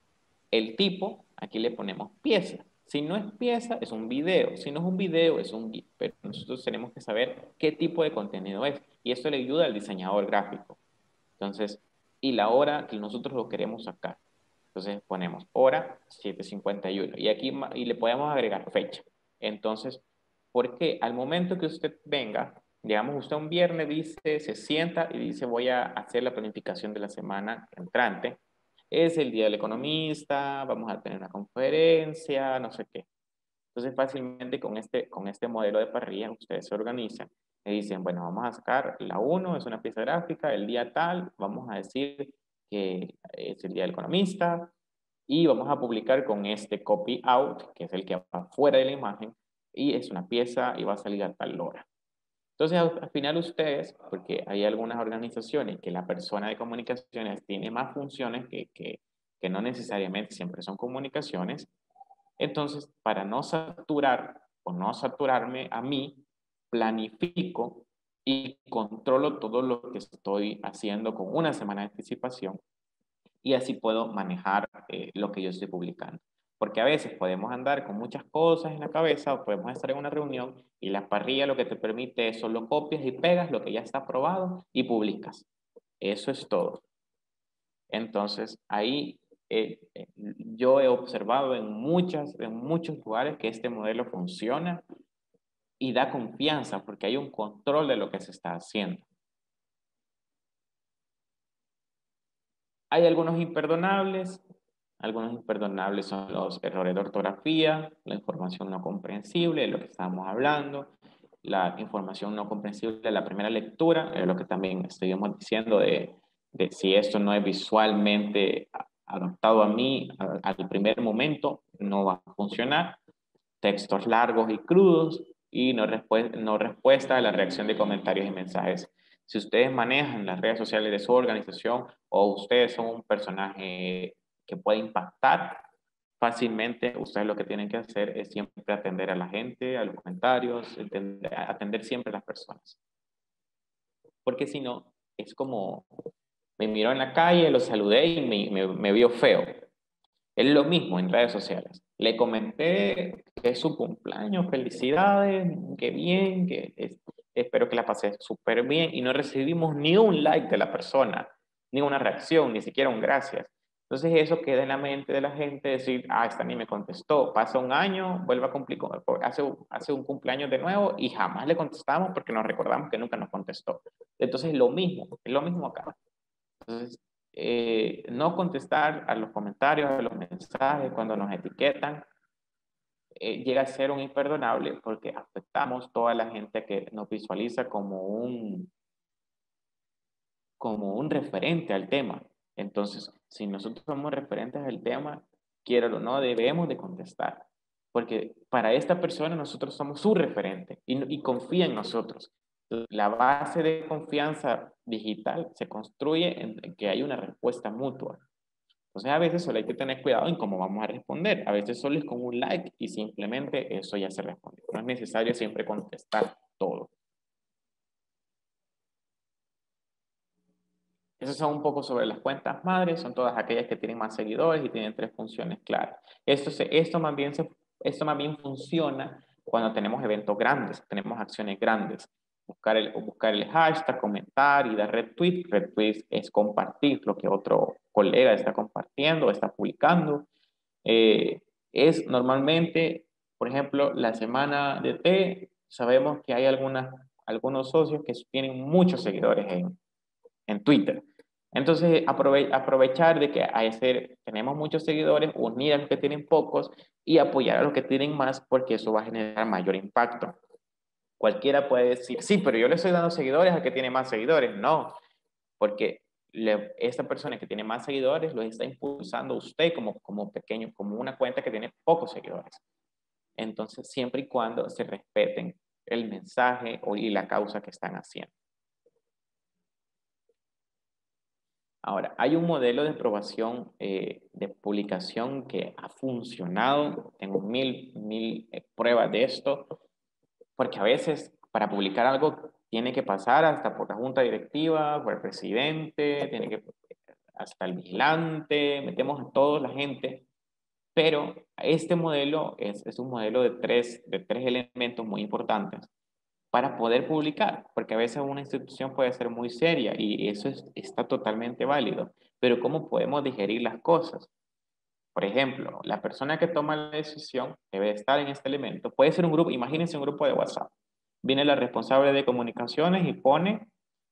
El tipo, aquí le ponemos pieza. Si no es pieza, es un video. Si no es un video, es un GIF. Pero nosotros tenemos que saber qué tipo de contenido es. Y eso le ayuda al diseñador gráfico. Entonces, y la hora que nosotros lo queremos sacar. Entonces ponemos hora 7:51. Y aquí y le podemos agregar fecha. Entonces, porque al momento que usted venga, digamos, usted un viernes dice, se sienta y dice, voy a hacer la planificación de la semana entrante. Es el día del economista, vamos a tener una conferencia, no sé qué. Entonces, fácilmente con este modelo de parrilla, ustedes se organizan y dicen, bueno, vamos a sacar la 1, es una pieza gráfica, el día tal, vamos a decir que es el día del economista, y vamos a publicar con este copy out, que es el que va fuera de la imagen, y es una pieza y va a salir a tal hora. Entonces, al final ustedes, porque hay algunas organizaciones que la persona de comunicaciones tiene más funciones que no necesariamente siempre son comunicaciones, entonces, para no saturar o no saturarme a mí, planifico y controlo todo lo que estoy haciendo con una semana de anticipación, y así puedo manejar lo que yo estoy publicando. Porque a veces podemos andar con muchas cosas en la cabeza o podemos estar en una reunión y la parrilla lo que te permite es solo copias y pegas lo que ya está aprobado y publicas. Eso es todo. Entonces, ahí yo he observado en muchos lugares que este modelo funciona y da confianza porque hay un control de lo que se está haciendo. Hay algunos imperdonables. Algunos imperdonables son los errores de ortografía, la información no comprensible, de lo que estábamos hablando, la información no comprensible de la primera lectura, lo que también estuvimos diciendo de si esto no es visualmente adaptado a mí al primer momento, no va a funcionar. Textos largos y crudos y no respuesta a la reacción de comentarios y mensajes. Si ustedes manejan las redes sociales de su organización o ustedes son un personaje que puede impactar fácilmente, ustedes lo que tienen que hacer es siempre atender a la gente, a los comentarios, atender siempre a las personas. Porque si no, es como me miró en la calle, lo saludé y me vio feo. Es lo mismo en redes sociales. Le comenté que es su cumpleaños, felicidades, qué bien, espero que la pase súper bien y no recibimos ni un like de la persona, ni una reacción, ni siquiera un gracias. Entonces eso queda en la mente de la gente, decir, esta ni me contestó, pasa un año, vuelve a cumplir, hace un cumpleaños de nuevo y jamás le contestamos porque nos recordamos que nunca nos contestó. Entonces es lo mismo acá. Entonces, no contestar a los comentarios, a los mensajes cuando nos etiquetan, llega a ser un imperdonable porque afectamos toda la gente que nos visualiza como un referente al tema. Entonces, si nosotros somos referentes al tema, quiero o no, debemos de contestar. porque para esta persona nosotros somos su referente y confía en nosotros. La base de confianza digital se construye en que hay una respuesta mutua. Entonces a veces solo hay que tener cuidado en cómo vamos a responder. A veces solo es con un like y simplemente eso ya se responde. No es necesario siempre contestar todo. Esos son un poco sobre las cuentas madres, son todas aquellas que tienen más seguidores y tienen 3 funciones claras. Esto más bien funciona cuando tenemos eventos grandes, tenemos acciones grandes. Buscar el hashtag, comentar y dar retweet. Retweet es compartir lo que otro colega está compartiendo, está publicando. Es normalmente, por ejemplo, la semana de té, sabemos que hay algunos socios que tienen muchos seguidores en Twitter. Entonces, aprovechar de que tenemos muchos seguidores, unir a los que tienen pocos y apoyar a los que tienen más, porque eso va a generar mayor impacto. Cualquiera puede decir, sí, pero yo le estoy dando seguidores al que tiene más seguidores. No, porque esta persona que tiene más seguidores lo está impulsando a usted como pequeño, como una cuenta que tiene pocos seguidores. Entonces, siempre y cuando se respeten el mensaje y la causa que están haciendo. Ahora, hay un modelo de aprobación de publicación que ha funcionado. Tengo mil pruebas de esto, porque a veces para publicar algo tiene que pasar hasta por la junta directiva, por el presidente, hasta el vigilante, metemos a toda la gente, pero este modelo es un modelo de tres elementos muy importantes para poder publicar, porque a veces una institución puede ser muy seria y eso está totalmente válido, pero ¿cómo podemos digerir las cosas? Por ejemplo, la persona que toma la decisión debe estar en este elemento. Puede ser un grupo, imagínense un grupo de WhatsApp. Viene la responsable de comunicaciones y pone,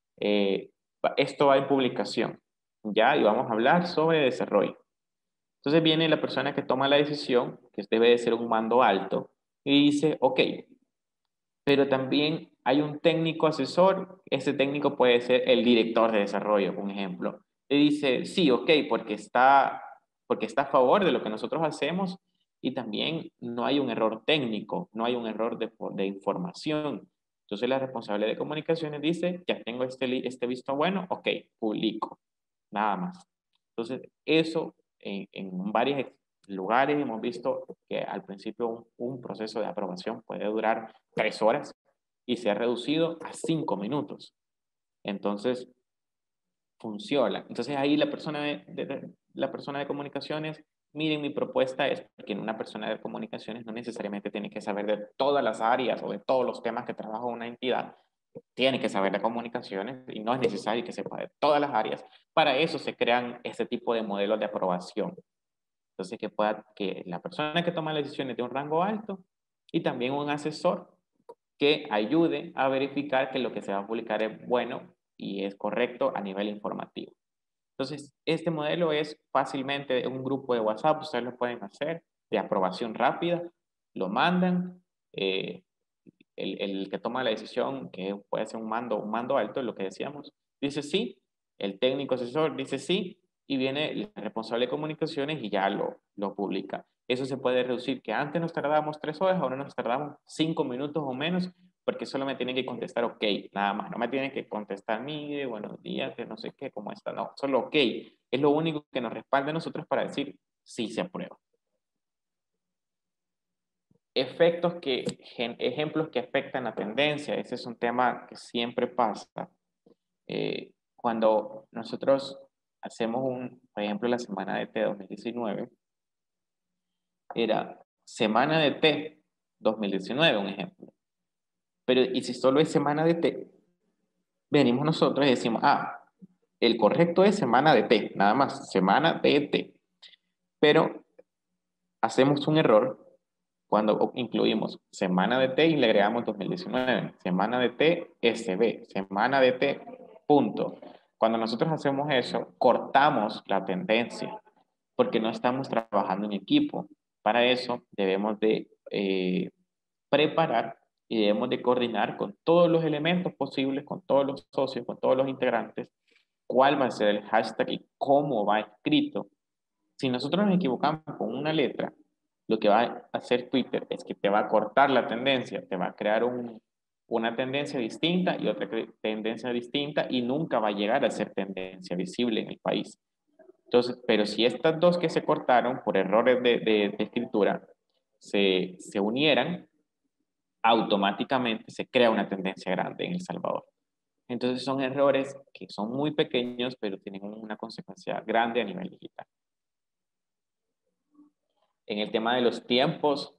esto va en publicación, ¿ya? Y vamos a hablar sobre desarrollo. Entonces viene la persona que toma la decisión, que debe de ser un mando alto, y dice, ok, pero también hay un técnico asesor, ese técnico puede ser el director de desarrollo, un ejemplo. Le dice, sí, ok, porque está a favor de lo que nosotros hacemos y también no hay un error técnico, no hay un error de información. Entonces la responsable de comunicaciones dice, ya tengo este visto bueno, ok, publico, nada más. Entonces eso en varios lugares hemos visto que al principio un proceso de aprobación puede durar 3 horas y se ha reducido a 5 minutos. Entonces, funciona. Entonces ahí la persona de comunicaciones, miren, mi propuesta es que una persona de comunicaciones no necesariamente tiene que saber de todas las áreas o de todos los temas que trabaja una entidad, tiene que saber de comunicaciones y no es necesario que sepa de todas las áreas. Para eso se crean este tipo de modelos de aprobación. Entonces, que la persona que toma las decisiones de un rango alto y también un asesor que ayude a verificar que lo que se va a publicar es bueno y es correcto a nivel informativo. Entonces, este modelo es fácilmente un grupo de WhatsApp, ustedes lo pueden hacer, de aprobación rápida, lo mandan, el que toma la decisión, que puede ser un mando alto, lo que decíamos, dice sí, el técnico asesor dice sí, y viene el responsable de comunicaciones y ya lo publica. Eso se puede reducir, que antes nos tardábamos 3 horas, ahora nos tardamos 5 minutos o menos, porque solo me tienen que contestar ok, nada más. No me tienen que contestar, mire, buenos días, que no sé qué, cómo está. No, solo ok. Es lo único que nos respalda a nosotros para decir sí se aprueba. Ejemplos que afectan la tendencia. Ese es un tema que siempre pasa. Cuando nosotros hacemos por ejemplo, la semana de té 2019, era semana de té 2019, un ejemplo. Pero, y si solo es semana de té, venimos nosotros y decimos, el correcto es semana de té, nada más, semana de té. Pero hacemos un error cuando incluimos semana de té y le agregamos 2019, semana de té SB, semana de té punto. Cuando nosotros hacemos eso, cortamos la tendencia porque no estamos trabajando en equipo. Para eso debemos de preparar y debemos de coordinar con todos los elementos posibles, con todos los socios, con todos los integrantes, cuál va a ser el hashtag y cómo va escrito. Si nosotros nos equivocamos con una letra, lo que va a hacer Twitter es que te va a cortar la tendencia, te va a crear una tendencia distinta y otra tendencia distinta y nunca va a llegar a ser tendencia visible en el país. Entonces, pero si estas dos que se cortaron por errores de escritura se unieran, automáticamente se crea una tendencia grande en El Salvador. Entonces son errores que son muy pequeños, pero tienen una consecuencia grande a nivel digital. En el tema de los tiempos,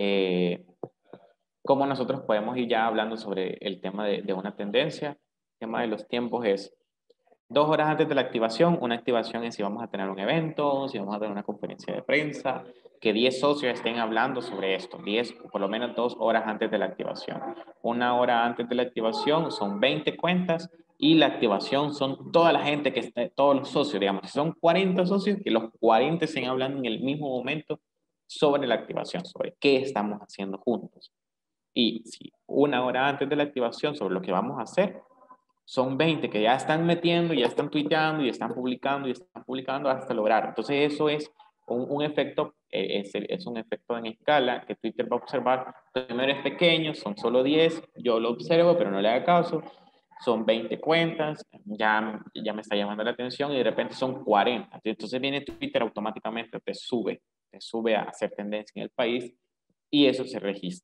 ¿cómo nosotros podemos ir ya hablando sobre el tema de una tendencia? El tema de los tiempos es 2 horas antes de la activación. Una activación es si vamos a tener un evento, si vamos a tener una conferencia de prensa, que 10 socios estén hablando sobre esto, 10, por lo menos 2 horas antes de la activación. 1 hora antes de la activación son 20 cuentas y la activación son toda la gente que está, todos los socios, digamos, si son 40 socios, que los 40 estén hablando en el mismo momento sobre la activación, sobre qué estamos haciendo juntos. Y si 1 hora antes de la activación sobre lo que vamos a hacer, son 20 que ya están metiendo, ya están tuiteando, y están publicando hasta lograr. Entonces eso es un efecto, es un efecto en escala que Twitter va a observar. Primero es pequeño, son solo 10, yo lo observo, pero no le haga caso. Son 20 cuentas, ya me está llamando la atención y de repente son 40. Entonces viene Twitter automáticamente, te sube a hacer tendencia en el país y eso se registra.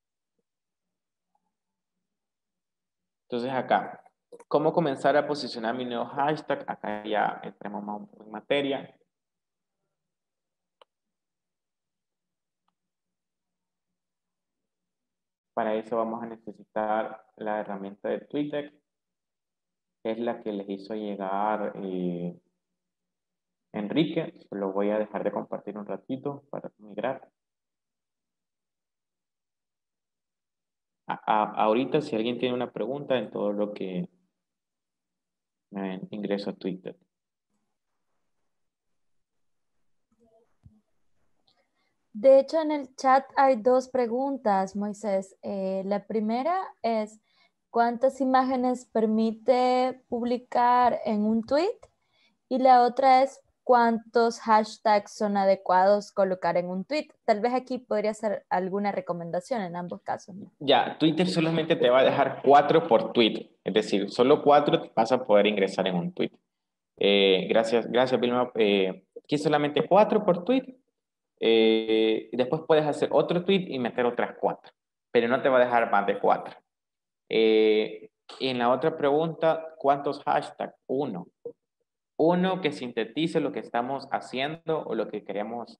Entonces acá, ¿cómo comenzar a posicionar mi nuevo hashtag? Acá ya entremos más un poco en materia. Para eso vamos a necesitar la herramienta de Twitter, que es la que les hizo llegar Enrique. Lo voy a dejar de compartir un ratito para migrar. Ahorita, si alguien tiene una pregunta en todo lo que ingreso a Twitter. De hecho, en el chat hay 2 preguntas, Moisés. La primera es, ¿cuántas imágenes permite publicar en un tweet? Y la otra es, ¿cuántos hashtags son adecuados colocar en un tweet? Tal vez aquí podría hacer alguna recomendación en ambos casos. Ya, Twitter solamente te va a dejar 4 por tweet. Es decir, solo 4 vas a poder ingresar en un tweet. Gracias, Vilma. Aquí solamente 4 por tweet. Después puedes hacer otro tweet y meter otras 4, pero no te va a dejar más de 4. En la otra pregunta, ¿cuántos hashtags? Uno que sintetice lo que estamos haciendo o lo que queremos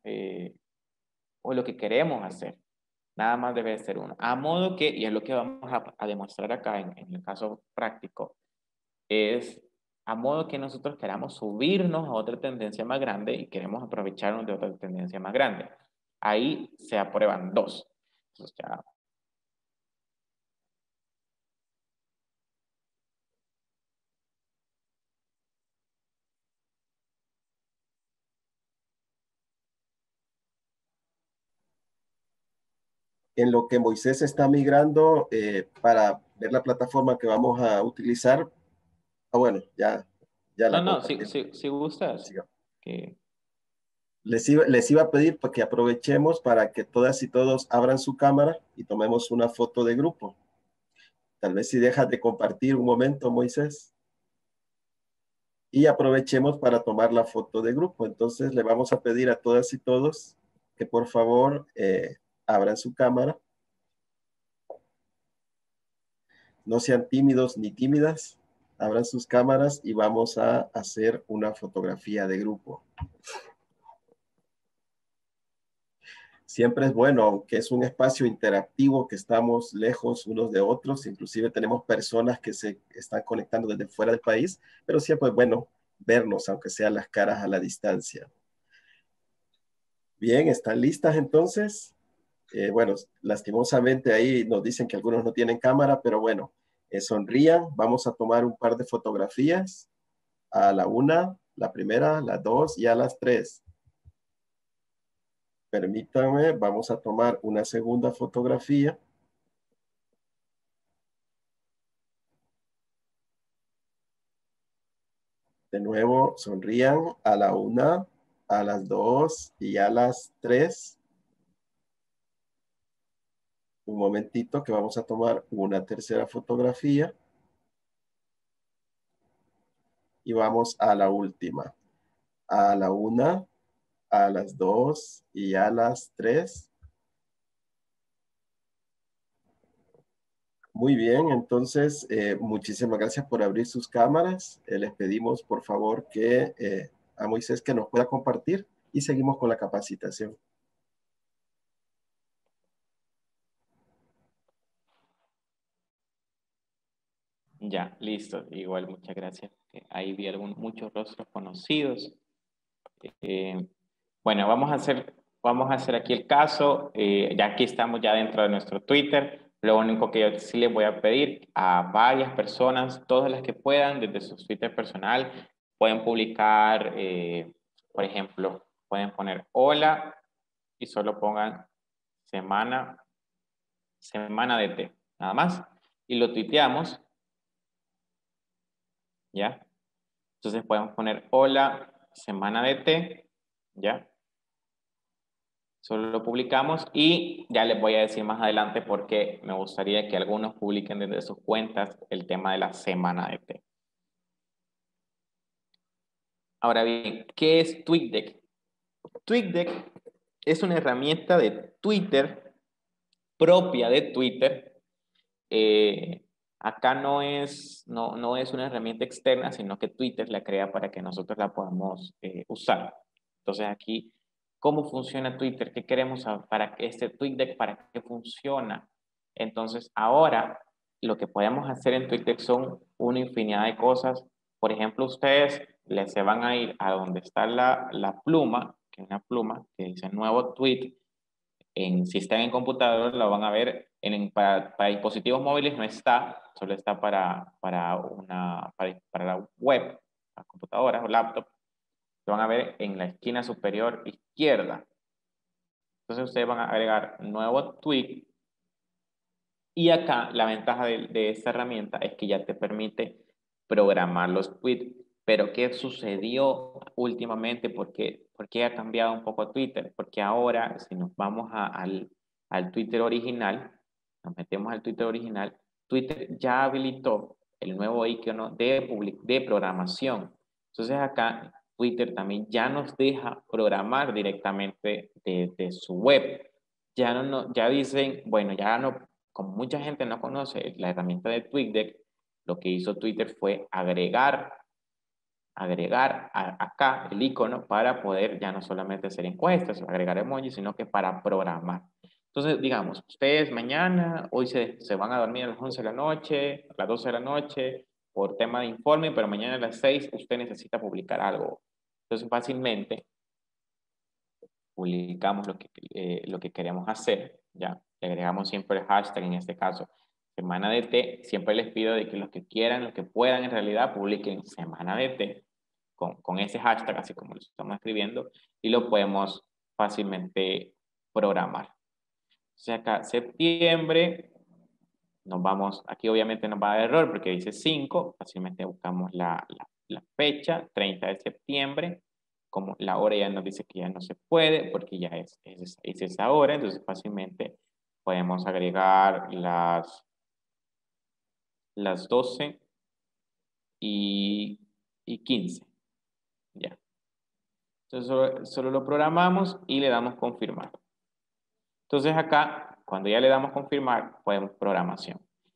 hacer. Nada más debe ser uno. A modo que, y es lo que vamos a demostrar acá en el caso práctico, es a modo que nosotros queramos subirnos a otra tendencia más grande y queremos aprovecharnos de otra tendencia más grande. Ahí se aprueban 2. Entonces ya. En lo que Moisés está migrando para ver la plataforma que vamos a utilizar. Bueno, ya la No, compartí. si gustas. Sí. Que... Les iba a pedir para que aprovechemos para que todas y todos abran su cámara y tomemos una foto de grupo. Tal vez si dejas de compartir un momento, Moisés. Y aprovechemos para tomar la foto de grupo. Entonces le vamos a pedir a todas y todos que por favor abran su cámara. No sean tímidos ni tímidas. Abran sus cámaras y vamos a hacer una fotografía de grupo. Siempre es bueno, aunque es un espacio interactivo, que estamos lejos unos de otros, inclusive tenemos personas que se están conectando desde fuera del país, pero siempre es bueno vernos, aunque sean las caras a la distancia. Bien, ¿están listas entonces? Bueno, lastimosamente ahí nos dicen que algunos no tienen cámara, pero bueno, sonrían. Vamos a tomar un par de fotografías a la 1, la primera, la 2 y a las 3. Permítanme, vamos a tomar una segunda fotografía. De nuevo, sonrían a la 1, a las 2 y a las 3. Un momentito que vamos a tomar una tercera fotografía. Y vamos a la última. A la 1, a las 2 y a las 3. Muy bien, entonces muchísimas gracias por abrir sus cámaras. Les pedimos por favor que a Moisés que nos pueda compartir y seguimos con la capacitación. Ya, listo. Igual, muchas gracias. Ahí vi muchos rostros conocidos. Bueno, vamos a hacer aquí el caso. Ya aquí estamos ya dentro de nuestro Twitter. Lo único que yo sí les voy a pedir a varias personas, todas las que puedan, desde su Twitter personal, pueden publicar, por ejemplo, pueden poner hola y solo pongan semana de T, nada más. Y lo tuiteamos, ¿ya? Entonces podemos poner hola, semana de T, ¿ya? Solo lo publicamos y ya les voy a decir más adelante porque me gustaría que algunos publiquen desde sus cuentas el tema de la semana de T. Ahora bien, ¿qué es TweetDeck? TweetDeck es una herramienta de Twitter, propia de Twitter. Acá no es una herramienta externa, sino que Twitter la crea para que nosotros la podamos usar. Entonces aquí, ¿cómo funciona Twitter? ¿Qué queremos para que este TweetDeck, para qué funciona? Entonces ahora lo que podemos hacer en TweetDeck son una infinidad de cosas. Por ejemplo, ustedes se van a ir a donde está la pluma, que es una pluma que dice nuevo tweet. Si están en computador, lo van a ver. Para dispositivos móviles no está, solo está para la web, las computadoras o laptop. Lo van a ver en la esquina superior izquierda. Entonces ustedes van a agregar nuevo tweet. Y acá la ventaja de esta herramienta es que ya te permite programar los tweets. Pero ¿qué sucedió últimamente? ¿Por qué ha cambiado un poco Twitter? Porque ahora, si nos vamos al Twitter original, nos metemos al Twitter original, Twitter ya habilitó el nuevo icono de programación. Entonces acá Twitter también ya nos deja programar directamente de su web. Ya dicen, bueno, ya no, como mucha gente no conoce la herramienta de TweetDeck, lo que hizo Twitter fue agregar acá el icono para poder ya no solamente hacer encuestas o agregar emojis, sino que para programar. Entonces, digamos, ustedes mañana, hoy se van a dormir a las 11 de la noche, a las 12 de la noche, por tema de informe, pero mañana a las 6 usted necesita publicar algo. Entonces, fácilmente publicamos lo que queremos hacer, ¿ya? Le agregamos siempre el hashtag, en este caso, semana de T. Siempre les pido de que los que quieran, los que puedan en realidad, publiquen semana de T con ese hashtag, así como lo estamos escribiendo, y lo podemos fácilmente programar. O sea, acá septiembre, nos vamos, aquí obviamente nos va a dar error porque dice 5, fácilmente buscamos la fecha, 30 de septiembre, como la hora ya nos dice que ya no se puede porque ya es esa hora, entonces fácilmente podemos agregar las 12 y 15. Ya. Entonces solo lo programamos y le damos confirmar. Entonces acá, cuando ya le damos confirmar, podemos programación.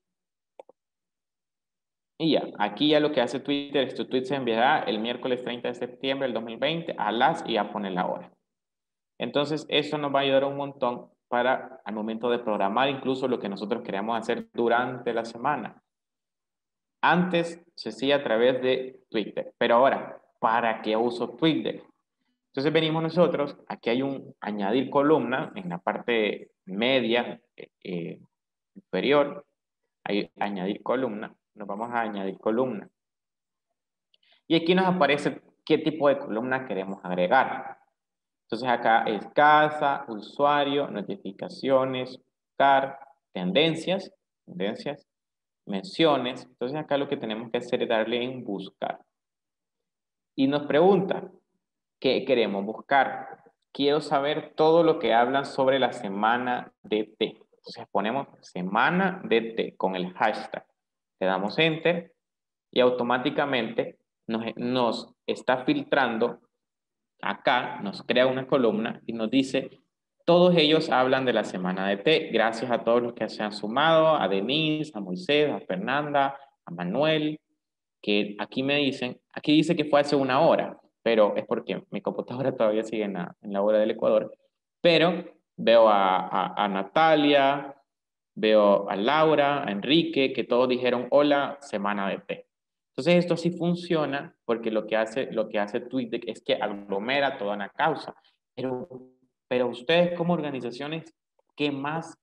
Y ya, aquí ya lo que hace Twitter es tu tweet se enviará el miércoles 30 de septiembre del 2020 y ya pone la hora. Entonces, eso nos va a ayudar un montón para al momento de programar incluso lo que nosotros queremos hacer durante la semana. Antes se hacía a través de Twitter, pero ahora, ¿para qué uso Twitter? Entonces venimos nosotros, aquí hay un añadir columna en la parte media inferior, hay añadir columna, nos vamos a añadir columna. Y aquí nos aparece qué tipo de columna queremos agregar. Entonces acá es casa, usuario, notificaciones, buscar, tendencias, menciones. Entonces acá lo que tenemos que hacer es darle en buscar. Y nos pregunta, ¿qué queremos buscar? Quiero saber todo lo que hablan sobre la semana de T. Entonces ponemos semana de té con el hashtag. Le damos enter y automáticamente nos está filtrando acá, nos crea una columna y nos dice, todos ellos hablan de la semana de té. Gracias a todos los que se han sumado, a Denise, a Moisés, a Fernanda, a Manuel, que aquí me dicen, aquí dice que fue hace 1 hora, pero es porque mi computadora todavía sigue en la hora del Ecuador. Pero veo a Natalia, veo a Laura, a Enrique, que todos dijeron hola, semana de té. Entonces esto sí funciona porque lo que hace TweetDeck es que aglomera toda una causa. Pero ustedes como organizaciones, ¿qué más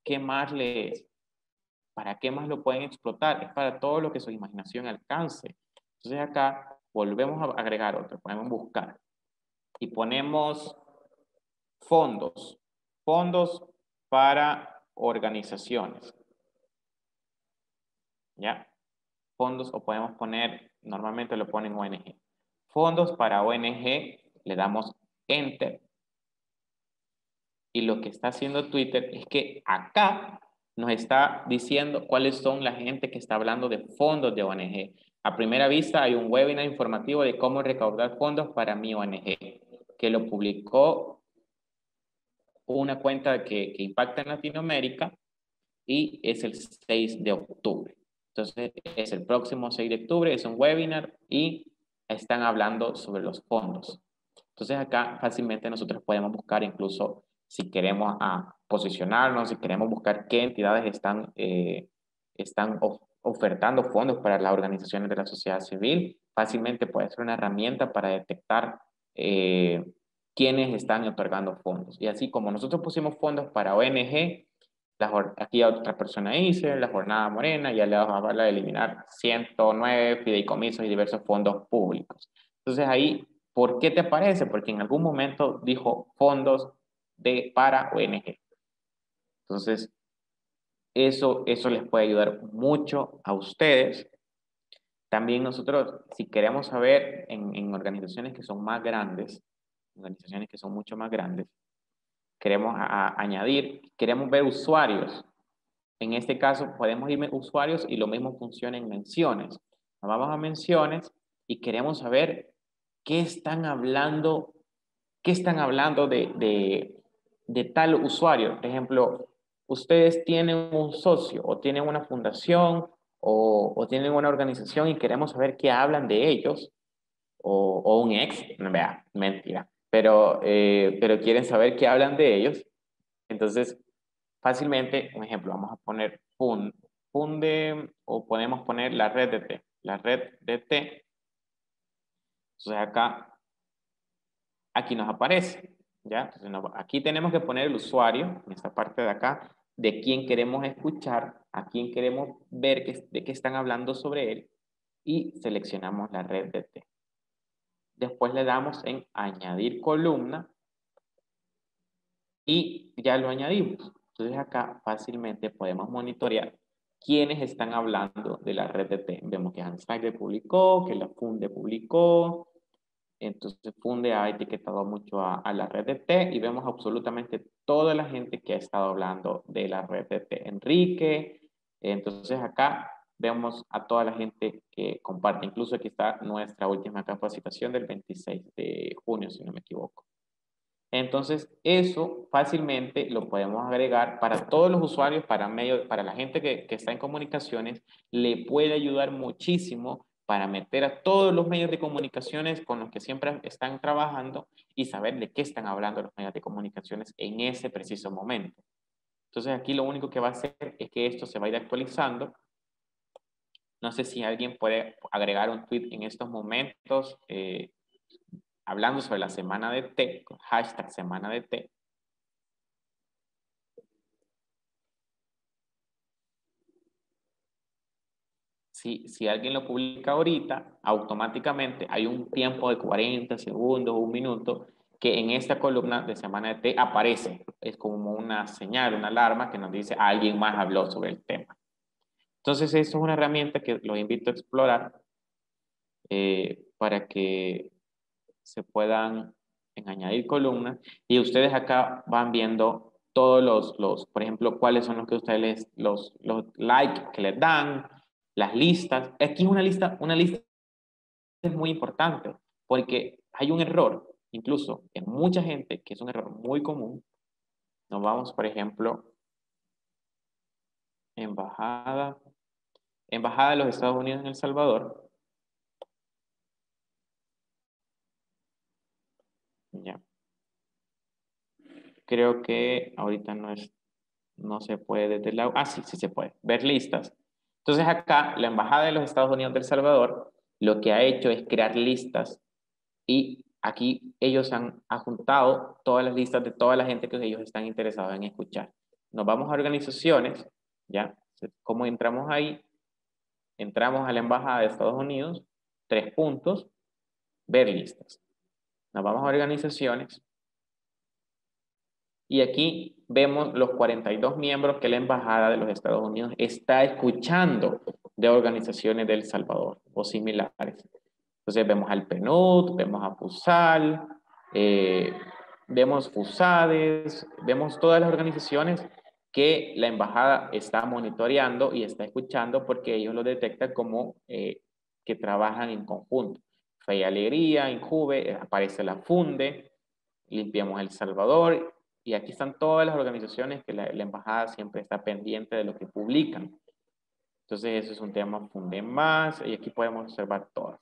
para qué más lo pueden explotar? Es para todo lo que su imaginación alcance. Entonces acá volvemos a agregar otro, ponemos buscar y ponemos fondos para organizaciones. ¿Ya? Fondos, o podemos poner, normalmente lo ponen ONG. Fondos para ONG, le damos enter. Y lo que está haciendo Twitter es que acá nos está diciendo cuáles son la gente que está hablando de fondos de ONG. A primera vista hay un webinar informativo de cómo recaudar fondos para mi ONG, que lo publicó una cuenta que impacta en Latinoamérica y es el 6 de octubre. Entonces, es el próximo 6 de octubre, es un webinar y están hablando sobre los fondos. Entonces, acá fácilmente nosotros podemos buscar incluso si queremos posicionarnos, si queremos buscar qué entidades están ofertando fondos para las organizaciones de la sociedad civil, fácilmente puede ser una herramienta para detectar quiénes están otorgando fondos. Y así como nosotros pusimos fondos para ONG, aquí otra persona dice, la Jornada Morena, ya le vamos a hablar de eliminar 109 fideicomisos y diversos fondos públicos. Entonces ahí, ¿por qué te aparece? Porque en algún momento dijo fondos para ONG. Entonces, eso les puede ayudar mucho a ustedes. También nosotros, si queremos saber en organizaciones que son más grandes, organizaciones que son mucho más grandes, queremos queremos ver usuarios. En este caso, podemos irme a usuarios y lo mismo funciona en menciones. Nos vamos a menciones y queremos saber qué están hablando de tal usuario. Por ejemplo, ustedes tienen un socio o tienen una fundación o tienen una organización y queremos saber qué hablan de ellos o un ex, no, vea, mentira, pero quieren saber qué hablan de ellos. Entonces, fácilmente, un ejemplo, vamos a poner funde o podemos poner la red de T. La red de T. Entonces aquí nos aparece, ¿ya? Entonces aquí tenemos que poner el usuario, en esta parte de acá, de quién queremos escuchar, a quién queremos ver de qué están hablando sobre él y seleccionamos la red de T. Después le damos en añadir columna y ya lo añadimos. Entonces acá fácilmente podemos monitorear quiénes están hablando de la red de T. Vemos que Hanside publicó, que la Funde publicó. Entonces Funde ha etiquetado mucho a la red de T y vemos absolutamente toda la gente que ha estado hablando de la red de T. Enrique. Entonces acá vemos a toda la gente que comparte. Incluso aquí está nuestra última capacitación del 26 de junio, si no me equivoco. Entonces, eso fácilmente lo podemos agregar para todos los usuarios, para la gente que está en comunicaciones, le puede ayudar muchísimo para meter a todos los medios de comunicaciones con los que siempre están trabajando y saber de qué están hablando los medios de comunicaciones en ese preciso momento. Entonces, aquí lo único que va a hacer es que esto se va a ir actualizando. No sé si alguien puede agregar un tweet en estos momentos, hablando sobre la semana de té, con hashtag semana de té. Si alguien lo publica ahorita, automáticamente hay un tiempo de 40 segundos, 1 minuto, que en esta columna de semana de té aparece. Es como una señal, una alarma que nos dice alguien más habló sobre el tema. Entonces, esto es una herramienta que los invito a explorar para que se puedan añadir columnas y ustedes acá van viendo todos por ejemplo, cuáles son los que ustedes los like que les dan, las listas. Aquí una lista es muy importante porque hay un error, incluso en mucha gente, que es un error muy común. Nos vamos, por ejemplo, embajada de los Estados Unidos en El Salvador. Ya. Creo que ahorita no se puede desde la... Ah, sí, sí se puede. Ver listas. Entonces acá, la Embajada de los Estados Unidos de El Salvador lo que ha hecho es crear listas y aquí ellos han juntado todas las listas de toda la gente que ellos están interesados en escuchar. Nos vamos a organizaciones, ¿ya? ¿Cómo entramos ahí? Entramos a la Embajada de Estados Unidos, 3 puntos, ver listas. Nos vamos a organizaciones y aquí vemos los 42 miembros que la Embajada de los Estados Unidos está escuchando de organizaciones de El Salvador o similares. Entonces vemos al PNUD, vemos a FUSAL, vemos FUSADES, vemos todas las organizaciones que la embajada está monitoreando y está escuchando porque ellos lo detectan como que trabajan en conjunto. Fe y Alegría, INJUVE, aparece la FUNDE, Limpiemos El Salvador, y aquí están todas las organizaciones que la embajada siempre está pendiente de lo que publican. Entonces eso es un tema FUNDE más, y aquí podemos observar todas.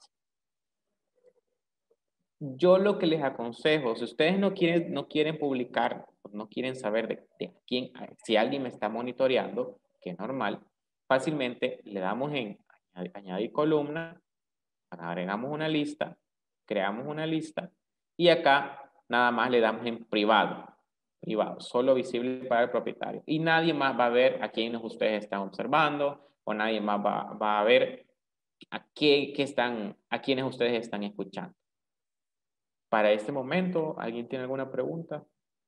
Yo lo que les aconsejo, si ustedes no quieren publicar, no quieren saber de quién, si alguien me está monitoreando, que es normal, fácilmente le damos en añadir columna, agregamos una lista, creamos una lista y acá nada más le damos en privado, solo visible para el propietario. Y nadie más va a ver a quiénes ustedes están observando o nadie más va a ver a quiénes ustedes están escuchando. Para este momento, ¿alguien tiene alguna pregunta?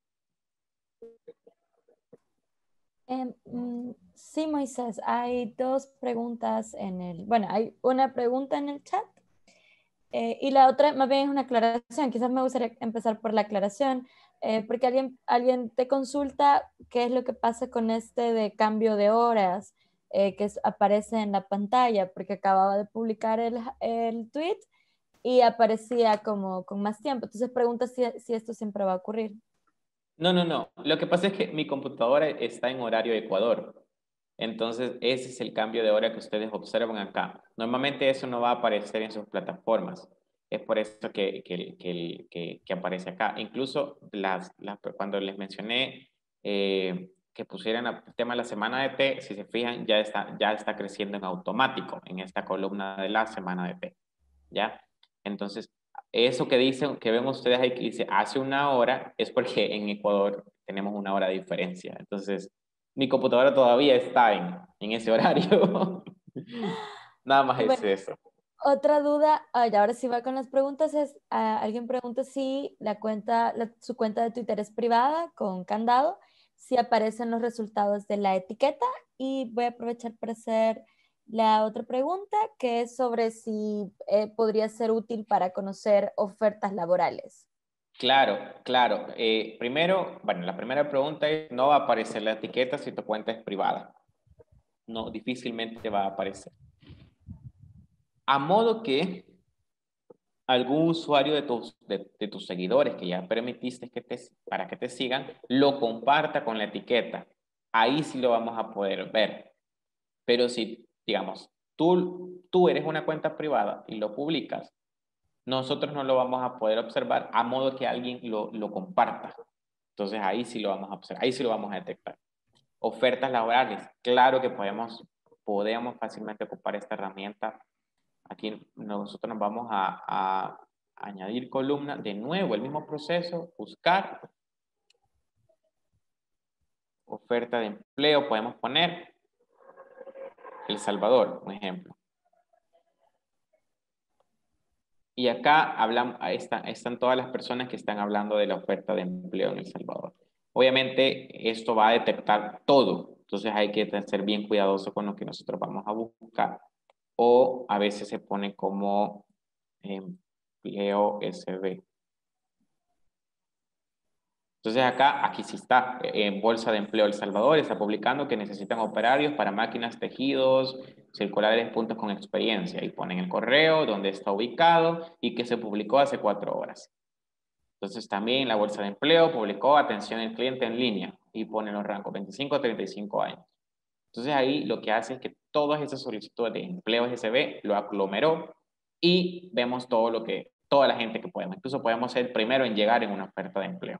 Sí, Moisés, hay 2 preguntas bueno, hay una pregunta en el chat y la otra más bien es una aclaración. Quizás me gustaría empezar por la aclaración, porque alguien te consulta qué es lo que pasa con este de cambio de horas aparece en la pantalla, porque acababa de publicar el tweet y aparecía como con más tiempo. Entonces pregunta si esto siempre va a ocurrir. No. Lo que pasa es que mi computadora está en horario de Ecuador. Entonces, ese es el cambio de hora que ustedes observan acá. Normalmente eso no va a aparecer en sus plataformas. Es por eso que aparece acá. Incluso cuando les mencioné que pusieran el tema de la semana de T, si se fijan, ya está creciendo en automático en esta columna de la semana de T. ¿Ya? Entonces, eso que dicen, que ven ustedes ahí que dice hace una hora, es porque en Ecuador tenemos una hora de diferencia. Entonces, mi computadora todavía está en ese horario. Nada más es Bueno, eso. otra duda, y ahora sí va con las preguntas, alguien pregunta si su cuenta de Twitter es privada con candado, si aparecen los resultados de la etiqueta, y voy a aprovechar para hacer la otra pregunta, que es sobre si podría ser útil para conocer ofertas laborales. Claro. Primero, bueno, la primera pregunta es, no va a aparecer la etiqueta si tu cuenta es privada. No, difícilmente va a aparecer. A modo que algún usuario de tus seguidores que ya permitiste para que te sigan, lo comparta con la etiqueta. Ahí sí lo vamos a poder ver. Pero si, digamos, tú eres una cuenta privada y lo publicas, nosotros no lo vamos a poder observar a modo que alguien lo comparta. Entonces ahí sí lo vamos a observar, ahí sí lo vamos a detectar. Ofertas laborales, claro que podemos fácilmente ocupar esta herramienta. Aquí nosotros nos vamos a añadir columna, de nuevo el mismo proceso, buscar, oferta de empleo, podemos poner El Salvador, un ejemplo. Y acá están todas las personas que están hablando de la oferta de empleo en El Salvador. Obviamente esto va a detectar todo, entonces hay que ser bien cuidadoso con lo que nosotros vamos a buscar. O a veces se pone como empleo SB. Entonces aquí sí está, en Bolsa de Empleo El Salvador, está publicando que necesitan operarios para máquinas, tejidos, circulares, puntos con experiencia. Y ponen el correo, donde está ubicado y que se publicó hace 4 horas. Entonces también la Bolsa de Empleo publicó atención al cliente en línea y ponen los rangos 25 a 35 años. Entonces ahí lo que hace es que todas esas solicitudes de empleo SB lo aglomeró y vemos toda la gente que podemos. Incluso podemos ser el primero en llegar en una oferta de empleo.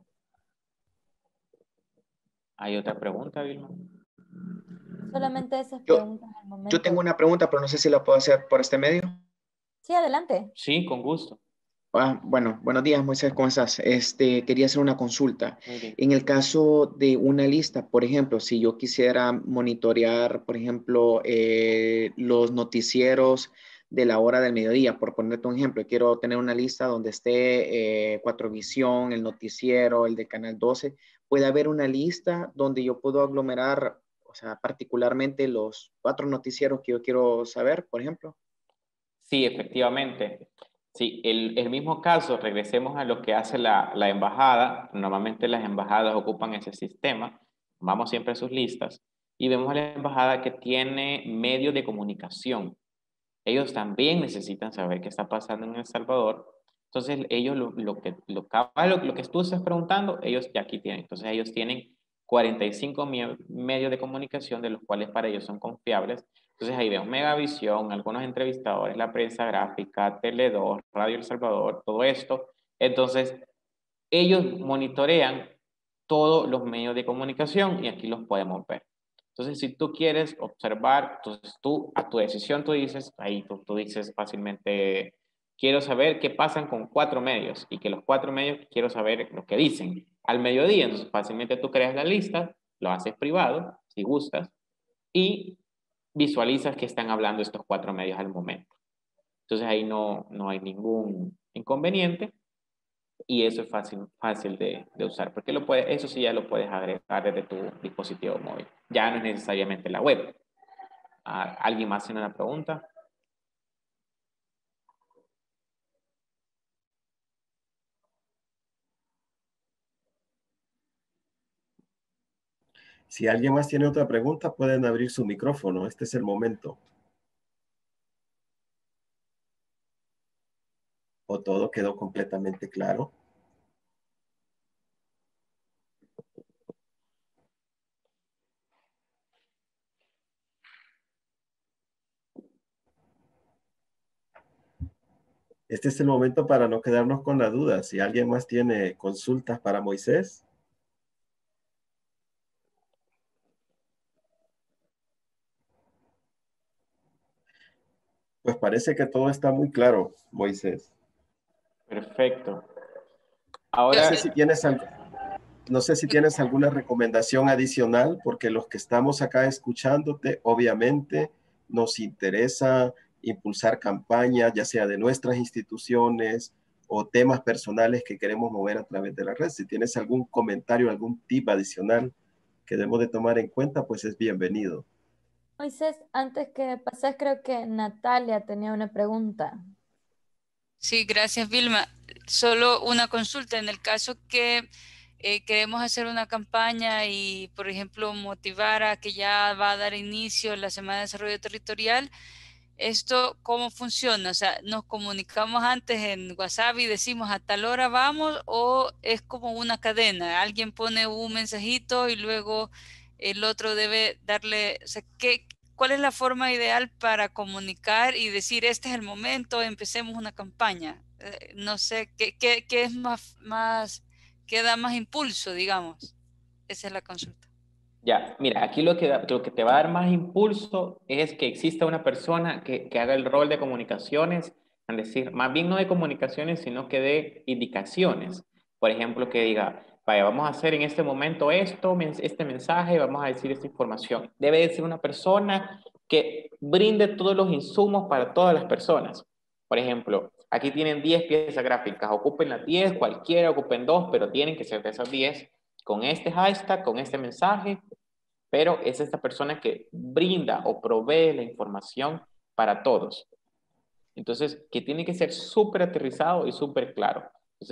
¿Hay otra pregunta, Vilma? Solamente esas Yo, preguntas al yo tengo momento. una pregunta, pero no sé si la puedo hacer por este medio. Sí, adelante. Sí, con gusto. Bueno, buenos días, Moisés, ¿cómo estás? Quería hacer una consulta. Muy bien. En el caso de una lista, por ejemplo, si yo quisiera monitorear, por ejemplo, los noticieros de la hora del mediodía, por ponerte un ejemplo, quiero tener una lista donde esté Cuatrovisión, el noticiero, el de Canal 12, ¿puede haber una lista donde yo puedo aglomerar, o sea, particularmente los 4 noticieros que yo quiero saber, por ejemplo? Sí, efectivamente. Sí, el mismo caso, regresemos a lo que hace la embajada. Normalmente las embajadas ocupan ese sistema. Vamos siempre a sus listas y vemos a la embajada que tiene medios de comunicación. Ellos también necesitan saber qué está pasando en El Salvador. Entonces, ellos lo que tú estás preguntando, ellos ya aquí tienen. Entonces, ellos tienen 45 medios de comunicación, de los cuales para ellos son confiables. Entonces, ahí vemos Megavisión, algunos entrevistadores, la prensa gráfica, Tele2, Radio El Salvador, todo esto. Entonces, ellos monitorean todos los medios de comunicación y aquí los podemos ver. Entonces, si tú quieres observar, entonces tú, a tu decisión, tú dices, ahí tú dices fácilmente, quiero saber qué pasan con 4 medios y que los 4 medios quiero saber lo que dicen al mediodía. Entonces, fácilmente tú creas la lista, lo haces privado, si gustas, y visualizas que están hablando estos 4 medios al momento. Entonces, ahí no hay ningún inconveniente. Y eso es fácil de usar, porque eso sí ya lo puedes agregar desde tu dispositivo móvil. Ya no es necesariamente la web. ¿Alguien más tiene una pregunta? Si alguien más tiene otra pregunta, pueden abrir su micrófono. Este es el momento. ¿O todo quedó completamente claro? Este es el momento para no quedarnos con la duda. Si alguien más tiene consultas para Moisés. Pues parece que todo está muy claro, Moisés. Perfecto. No Ahora, sé si tienes no sé si tienes alguna recomendación adicional, porque los que estamos acá escuchándote, obviamente nos interesa impulsar campañas, ya sea de nuestras instituciones o temas personales que queremos mover a través de la red. Si tienes algún comentario, algún tip adicional que debemos de tomar en cuenta, pues es bienvenido. Moisés, antes que pases, creo que Natalia tenía una pregunta. Sí, gracias, Vilma. Solo una consulta. En el caso que queremos hacer una campaña y, por ejemplo, motivar a que ya va a dar inicio la Semana de Desarrollo Territorial, ¿esto cómo funciona? O sea, ¿nos comunicamos antes en WhatsApp y decimos a tal hora vamos o es como una cadena? Alguien pone un mensajito y luego el otro debe darle, o sea, ¿cuál es la forma ideal para comunicar y decir este es el momento, empecemos una campaña? No sé, ¿qué es qué da más impulso, digamos? Esa es la consulta. ya, mira, aquí lo que te va a dar más impulso es que exista una persona que haga el rol de comunicaciones, es decir, más bien no de comunicaciones, sino que de indicaciones. Por ejemplo, que diga, vaya, vamos a hacer en este momento este mensaje, vamos a decir esta información. Debe de ser una persona que brinde todos los insumos para todas las personas. Por ejemplo, aquí tienen 10 piezas gráficas, ocupen las 10, cualquiera, ocupen 2, pero tienen que ser de esas 10 con este hashtag, con este mensaje, pero es esta persona que brinda o provee la información para todos. Entonces, que tiene que ser súper aterrizado y súper claro. Entonces,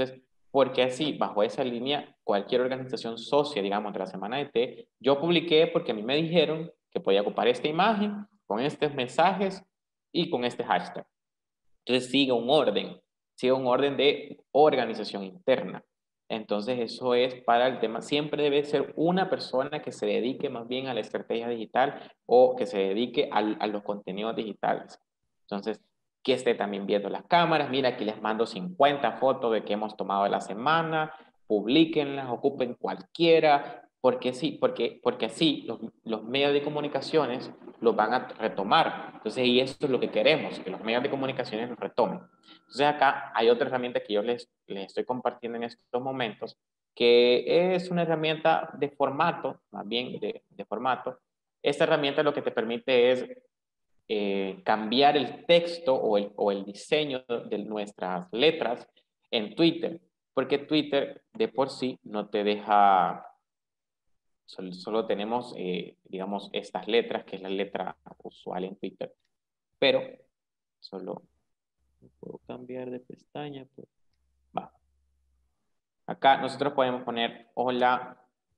porque así, bajo esa línea, cualquier organización socia, digamos, de la Semana de Té, yo publiqué porque a mí me dijeron que podía ocupar esta imagen con estos mensajes y con este hashtag. Entonces sigue un orden de organización interna. Entonces eso es para el tema, siempre debe ser una persona que se dedique más bien a la estrategia digital o que se dedique a los contenidos digitales. Entonces, que esté también viendo las cámaras, mira, aquí les mando 50 fotos de que hemos tomado la semana, publíquenlas, ocupen cualquiera, porque sí, porque así los medios de comunicaciones los van a retomar. Entonces, y esto es lo que queremos, que los medios de comunicaciones los retomen. Entonces, acá hay otra herramienta que yo les estoy compartiendo en estos momentos, que es una herramienta de formato, más bien de formato. Esta herramienta lo que te permite es cambiar el texto o el diseño de nuestras letras en Twitter, porque Twitter de por sí no te deja, solo tenemos, digamos, estas letras, que es la letra usual en Twitter, pero solo puedo cambiar de pestaña. Pues. Va. Acá nosotros podemos poner hola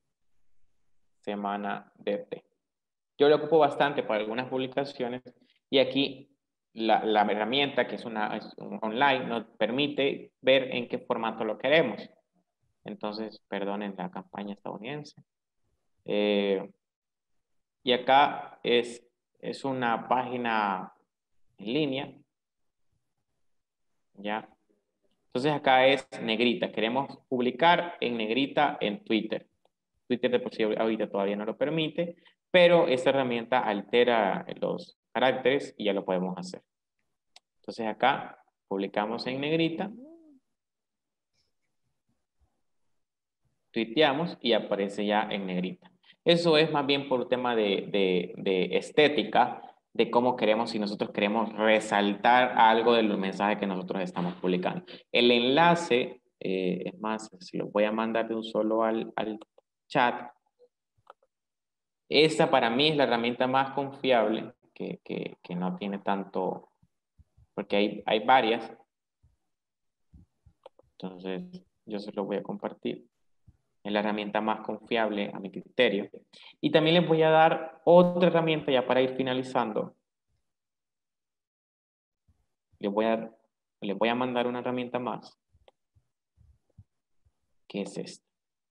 semana de T. Yo lo ocupo bastante para algunas publicaciones y aquí la herramienta, que es un online, nos permite ver en qué formato lo queremos. Entonces, perdonen la campaña estadounidense. Y acá es una página en línea. ¿Ya? Entonces acá es negrita. Queremos publicar en negrita en Twitter. Twitter de por sí ahorita todavía no lo permite, pero esta herramienta altera los caracteres y ya lo podemos hacer. Entonces acá publicamos en negrita, tuiteamos y aparece ya en negrita. Eso es más bien por tema de estética, de cómo queremos, si nosotros queremos resaltar algo de los mensajes que nosotros estamos publicando. El enlace, es más, se lo voy a mandar de un solo al chat. Esta para mí es la herramienta más confiable que no tiene tanto, porque hay varias. Entonces, yo se lo voy a compartir. Es la herramienta más confiable a mi criterio. Y también les voy a dar otra herramienta ya para ir finalizando. Les voy a mandar una herramienta más, que es esta.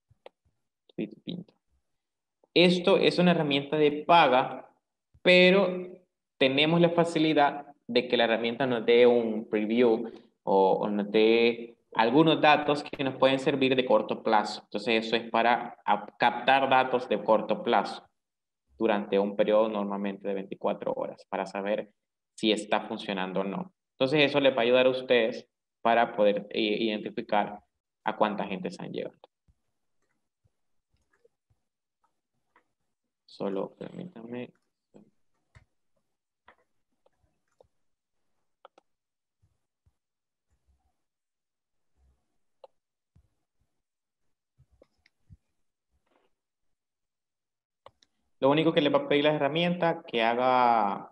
Esto es una herramienta de paga, pero tenemos la facilidad de que la herramienta nos dé un preview o nos dé algunos datos que nos pueden servir de corto plazo. Entonces eso es para captar datos de corto plazo durante un periodo normalmente de 24 horas para saber si está funcionando o no. Entonces eso les va a ayudar a ustedes para poder identificar a cuánta gente se han llegado. Solo permítanme. Lo único que le va a pedir la herramienta que haga,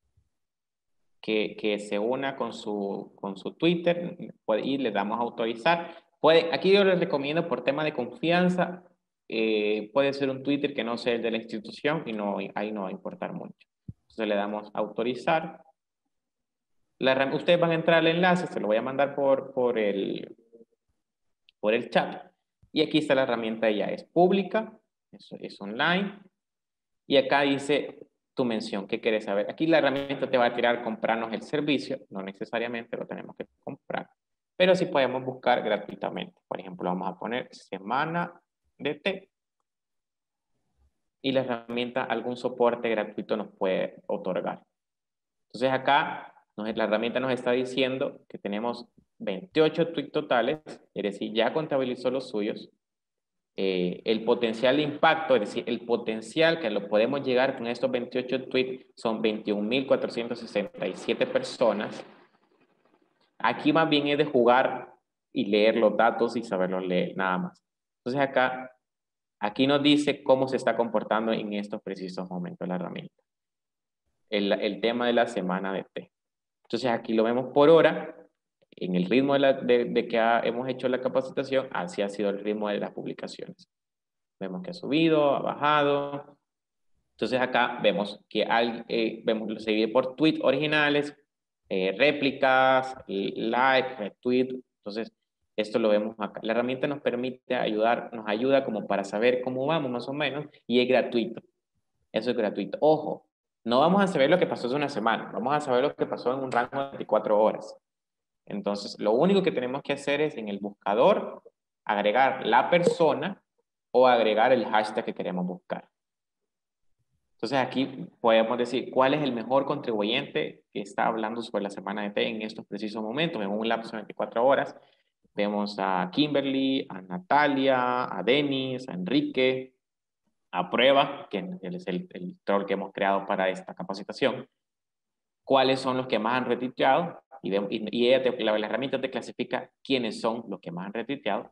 que se una con su Twitter y le damos a autorizar. Aquí yo les recomiendo por tema de confianza, puede ser un Twitter que no sea el de la institución y ahí no va a importar mucho. Entonces le damos a autorizar. Ustedes van a entrar al enlace, se lo voy a mandar por el chat. Y aquí está la herramienta, ya es pública, es online. Y acá dice tu mención, ¿qué quieres saber? Aquí la herramienta te va a tirar comprarnos el servicio, no necesariamente lo tenemos que comprar, pero sí podemos buscar gratuitamente. Por ejemplo, vamos a poner semana de té. Y la herramienta algún soporte gratuito nos puede otorgar. Entonces acá la herramienta nos está diciendo que tenemos 28 tweets totales, es decir, ya contabilizó los suyos. El potencial de impacto, es decir, el potencial que lo podemos llegar con estos 28 tweets son 21.467 personas. Aquí más bien es de jugar y leer los datos y saberlos leer, nada más. Entonces aquí nos dice cómo se está comportando en estos precisos momentos la herramienta. El tema de la semana de té. Entonces aquí lo vemos por hora. en el ritmo de que hemos hecho la capacitación, así ha sido el ritmo de las publicaciones. Vemos que ha subido, ha bajado. Entonces acá vemos que vemos se divide por tweets originales, réplicas, like, retweet. Entonces esto lo vemos acá. La herramienta nos permite nos ayuda como para saber cómo vamos más o menos, y es gratuito. Eso es gratuito. Ojo, no vamos a saber lo que pasó hace una semana, vamos a saber lo que pasó en un rango de 24 horas. Entonces, lo único que tenemos que hacer es en el buscador agregar la persona o agregar el hashtag que queremos buscar. Entonces, aquí podemos decir cuál es el mejor contribuyente que está hablando sobre la semana de té en estos precisos momentos, en un lapso de 24 horas. Vemos a Kimberly, a Natalia, a Denis, a Enrique, a Prueba, que es el troll que hemos creado para esta capacitación. ¿Cuáles son los que más han retuiteado? Y la herramienta te clasifica quiénes son los que más han retuiteado.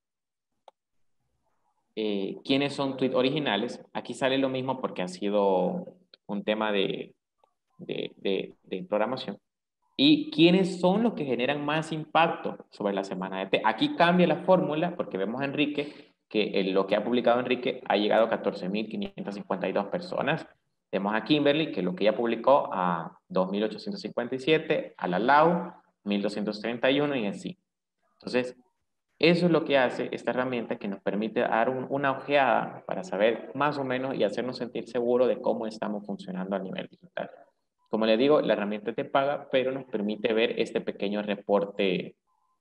¿Quiénes son tweets originales? Aquí sale lo mismo porque ha sido un tema de programación. ¿Y quiénes son los que generan más impacto sobre la semana de té? Aquí cambia la fórmula porque vemos a Enrique, que lo que ha publicado Enrique ha llegado a 14.552 personas. Vemos a Kimberly, que lo que ella publicó a 2.857, a la Lau, 1.231 y así. Entonces, eso es lo que hace esta herramienta, que nos permite dar una ojeada para saber más o menos y hacernos sentir seguros de cómo estamos funcionando a nivel digital. Como les digo, la herramienta te paga, pero nos permite ver este pequeño reporte.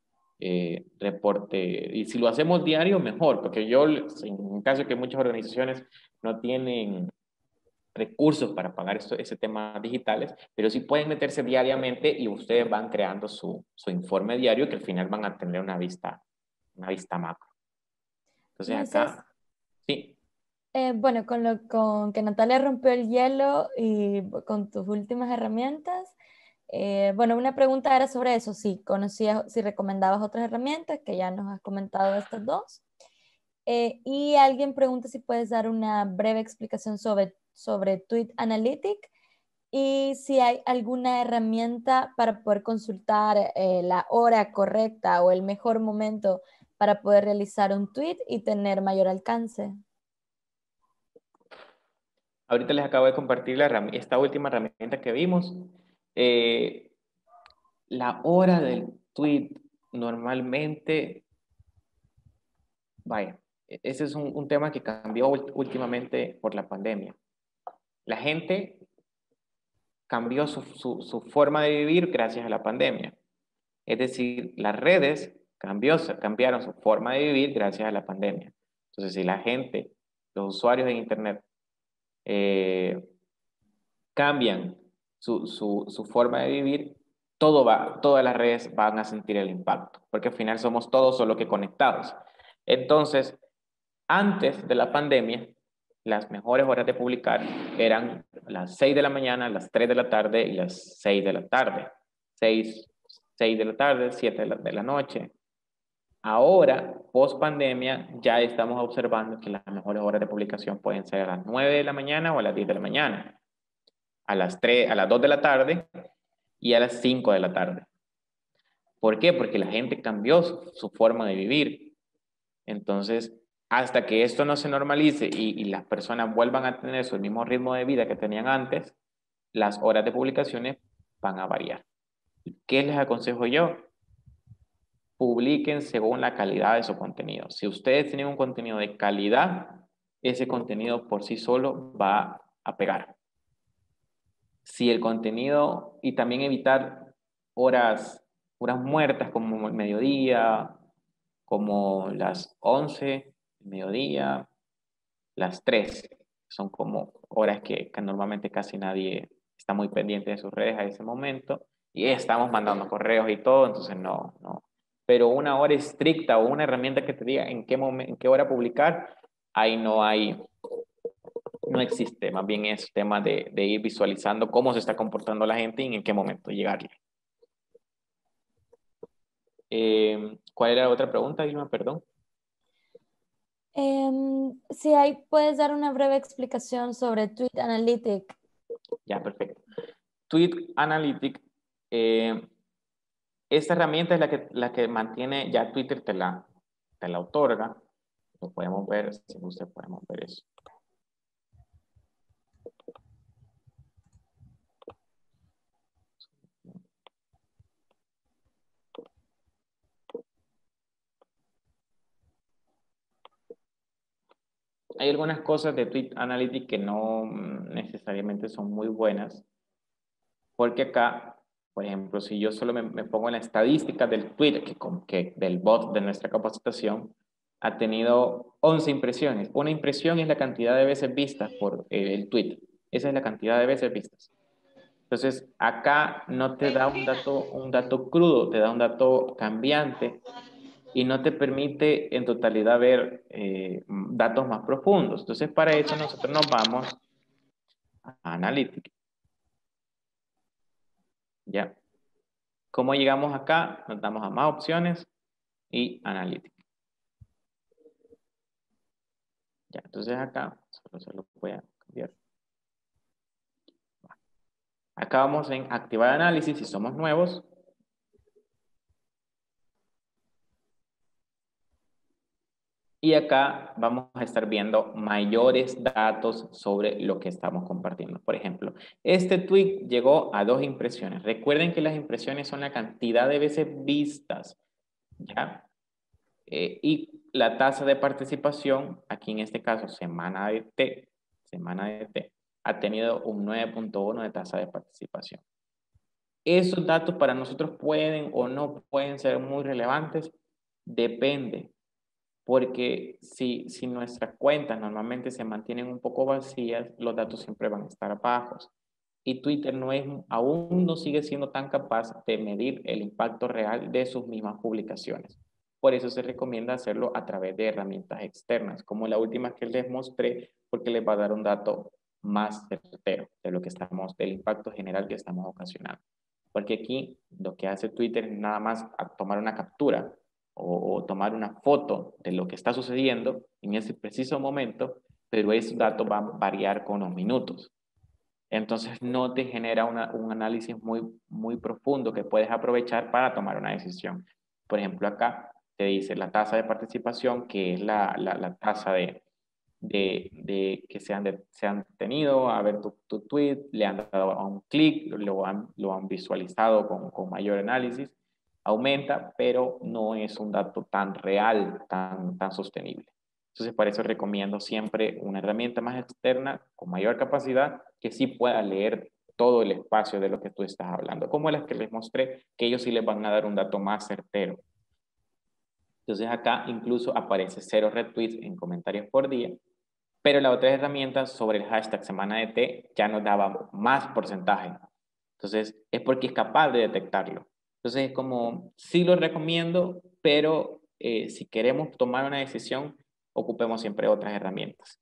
Y si lo hacemos diario, mejor, porque yo, en caso de que muchas organizaciones no tienen recursos para pagar ese tema digitales, pero sí pueden meterse diariamente y ustedes van creando su informe diario, que al final van a tener una vista macro. Entonces acá, sí. Bueno, con que Natalia rompió el hielo y con tus últimas herramientas, bueno, una pregunta era sobre eso, si conocías, si recomendabas otras herramientas, que ya nos has comentado estas dos. Y alguien pregunta si puedes dar una breve explicación sobre Tweet Analytics y si hay alguna herramienta para poder consultar la hora correcta o el mejor momento para poder realizar un tweet y tener mayor alcance. Ahorita les acabo de compartir esta última herramienta que vimos. La hora del tweet normalmente, vaya, ese es un tema que cambió últimamente por la pandemia. La gente cambió su forma de vivir gracias a la pandemia. Es decir, las redes cambiaron su forma de vivir gracias a la pandemia. Entonces, si la gente, los usuarios de Internet, cambian su forma de vivir, todas las redes van a sentir el impacto, porque al final somos todos solo que conectados. Entonces, antes de la pandemia, las mejores horas de publicar eran las 6 de la mañana, las 3 de la tarde y las 6 de la tarde. 6 de la tarde, 7 de la noche. Ahora, post pandemia, ya estamos observando que las mejores horas de publicación pueden ser a las 9 de la mañana o a las 10 de la mañana, a las 2 de la tarde y a las 5 de la tarde. ¿Por qué? Porque la gente cambió su forma de vivir. Entonces, hasta que esto no se normalice y las personas vuelvan a tener su mismo ritmo de vida que tenían antes, las horas de publicaciones van a variar. ¿Qué les aconsejo yo? Publiquen según la calidad de su contenido. Si ustedes tienen un contenido de calidad, ese contenido por sí solo va a pegar. Si el contenido, y también evitar horas muertas como el mediodía, como las 11, el mediodía, las 3, son como horas que normalmente casi nadie está muy pendiente de sus redes a ese momento, y estamos mandando correos y todo, entonces no. Pero una hora estricta o una herramienta que te diga en qué hora publicar, ahí no existe. Más bien es tema de ir visualizando cómo se está comportando la gente y en qué momento llegarle. ¿Cuál era la otra pregunta, Vilma? Perdón. Si puedes dar una breve explicación sobre Tweet Analytics. Ya, perfecto. Tweet Analytics esta herramienta es la que mantiene, ya Twitter te la otorga. Lo podemos ver, si gusta podemos ver eso. Hay algunas cosas de Tweet Analytics que no necesariamente son muy buenas, porque acá, por ejemplo, si yo solo me pongo en la estadística del tweet, del bot de nuestra capacitación, ha tenido 11 impresiones. Una impresión es la cantidad de veces vistas por el tweet. Esa es la cantidad de veces vistas. Entonces, acá no te da un dato crudo, te da un dato cambiante y no te permite en totalidad ver datos más profundos. Entonces, para eso nosotros nos vamos a Analytics. ¿Ya? ¿Cómo llegamos acá? Nos damos a más opciones y Analytics. Ya, entonces acá, solo se lo voy a cambiar. Acá vamos en activar análisis si somos nuevos. Y acá vamos a estar viendo mayores datos sobre lo que estamos compartiendo. Por ejemplo, este tweet llegó a 2 impresiones. Recuerden que las impresiones son la cantidad de veces vistas, ¿ya? Y la tasa de participación, aquí en este caso, semana de T, ha tenido un 9.1 de tasa de participación. ¿Esos datos para nosotros pueden o no pueden ser muy relevantes? Depende. Porque si nuestras cuentas normalmente se mantienen un poco vacías, los datos siempre van a estar bajos. Y Twitter aún no sigue siendo tan capaz de medir el impacto real de sus mismas publicaciones. Por eso se recomienda hacerlo a través de herramientas externas, como la última que les mostré, porque les va a dar un dato más certero del impacto general que estamos ocasionando. Porque aquí lo que hace Twitter es nada más tomar una captura o tomar una foto de lo que está sucediendo en ese preciso momento, pero esos datos van a variar con los minutos. Entonces no te genera un análisis muy profundo que puedes aprovechar para tomar una decisión. Por ejemplo, acá te dice la tasa de participación, que es la tasa de que se han tenido a ver tu tweet, le han dado un clic, lo han visualizado con mayor análisis, aumenta, pero no es un dato tan real, tan sostenible. Entonces, para eso recomiendo siempre una herramienta más externa, con mayor capacidad, que sí pueda leer todo el espacio de lo que tú estás hablando, como las que les mostré, que ellos sí les van a dar un dato más certero. Entonces, acá incluso aparece 0 retweets en comentarios por día, pero la otra herramienta sobre el hashtag semana de T ya nos daba más porcentaje. Entonces, es porque es capaz de detectarlo. Entonces, es como, sí lo recomiendo, pero si queremos tomar una decisión, ocupemos siempre otras herramientas.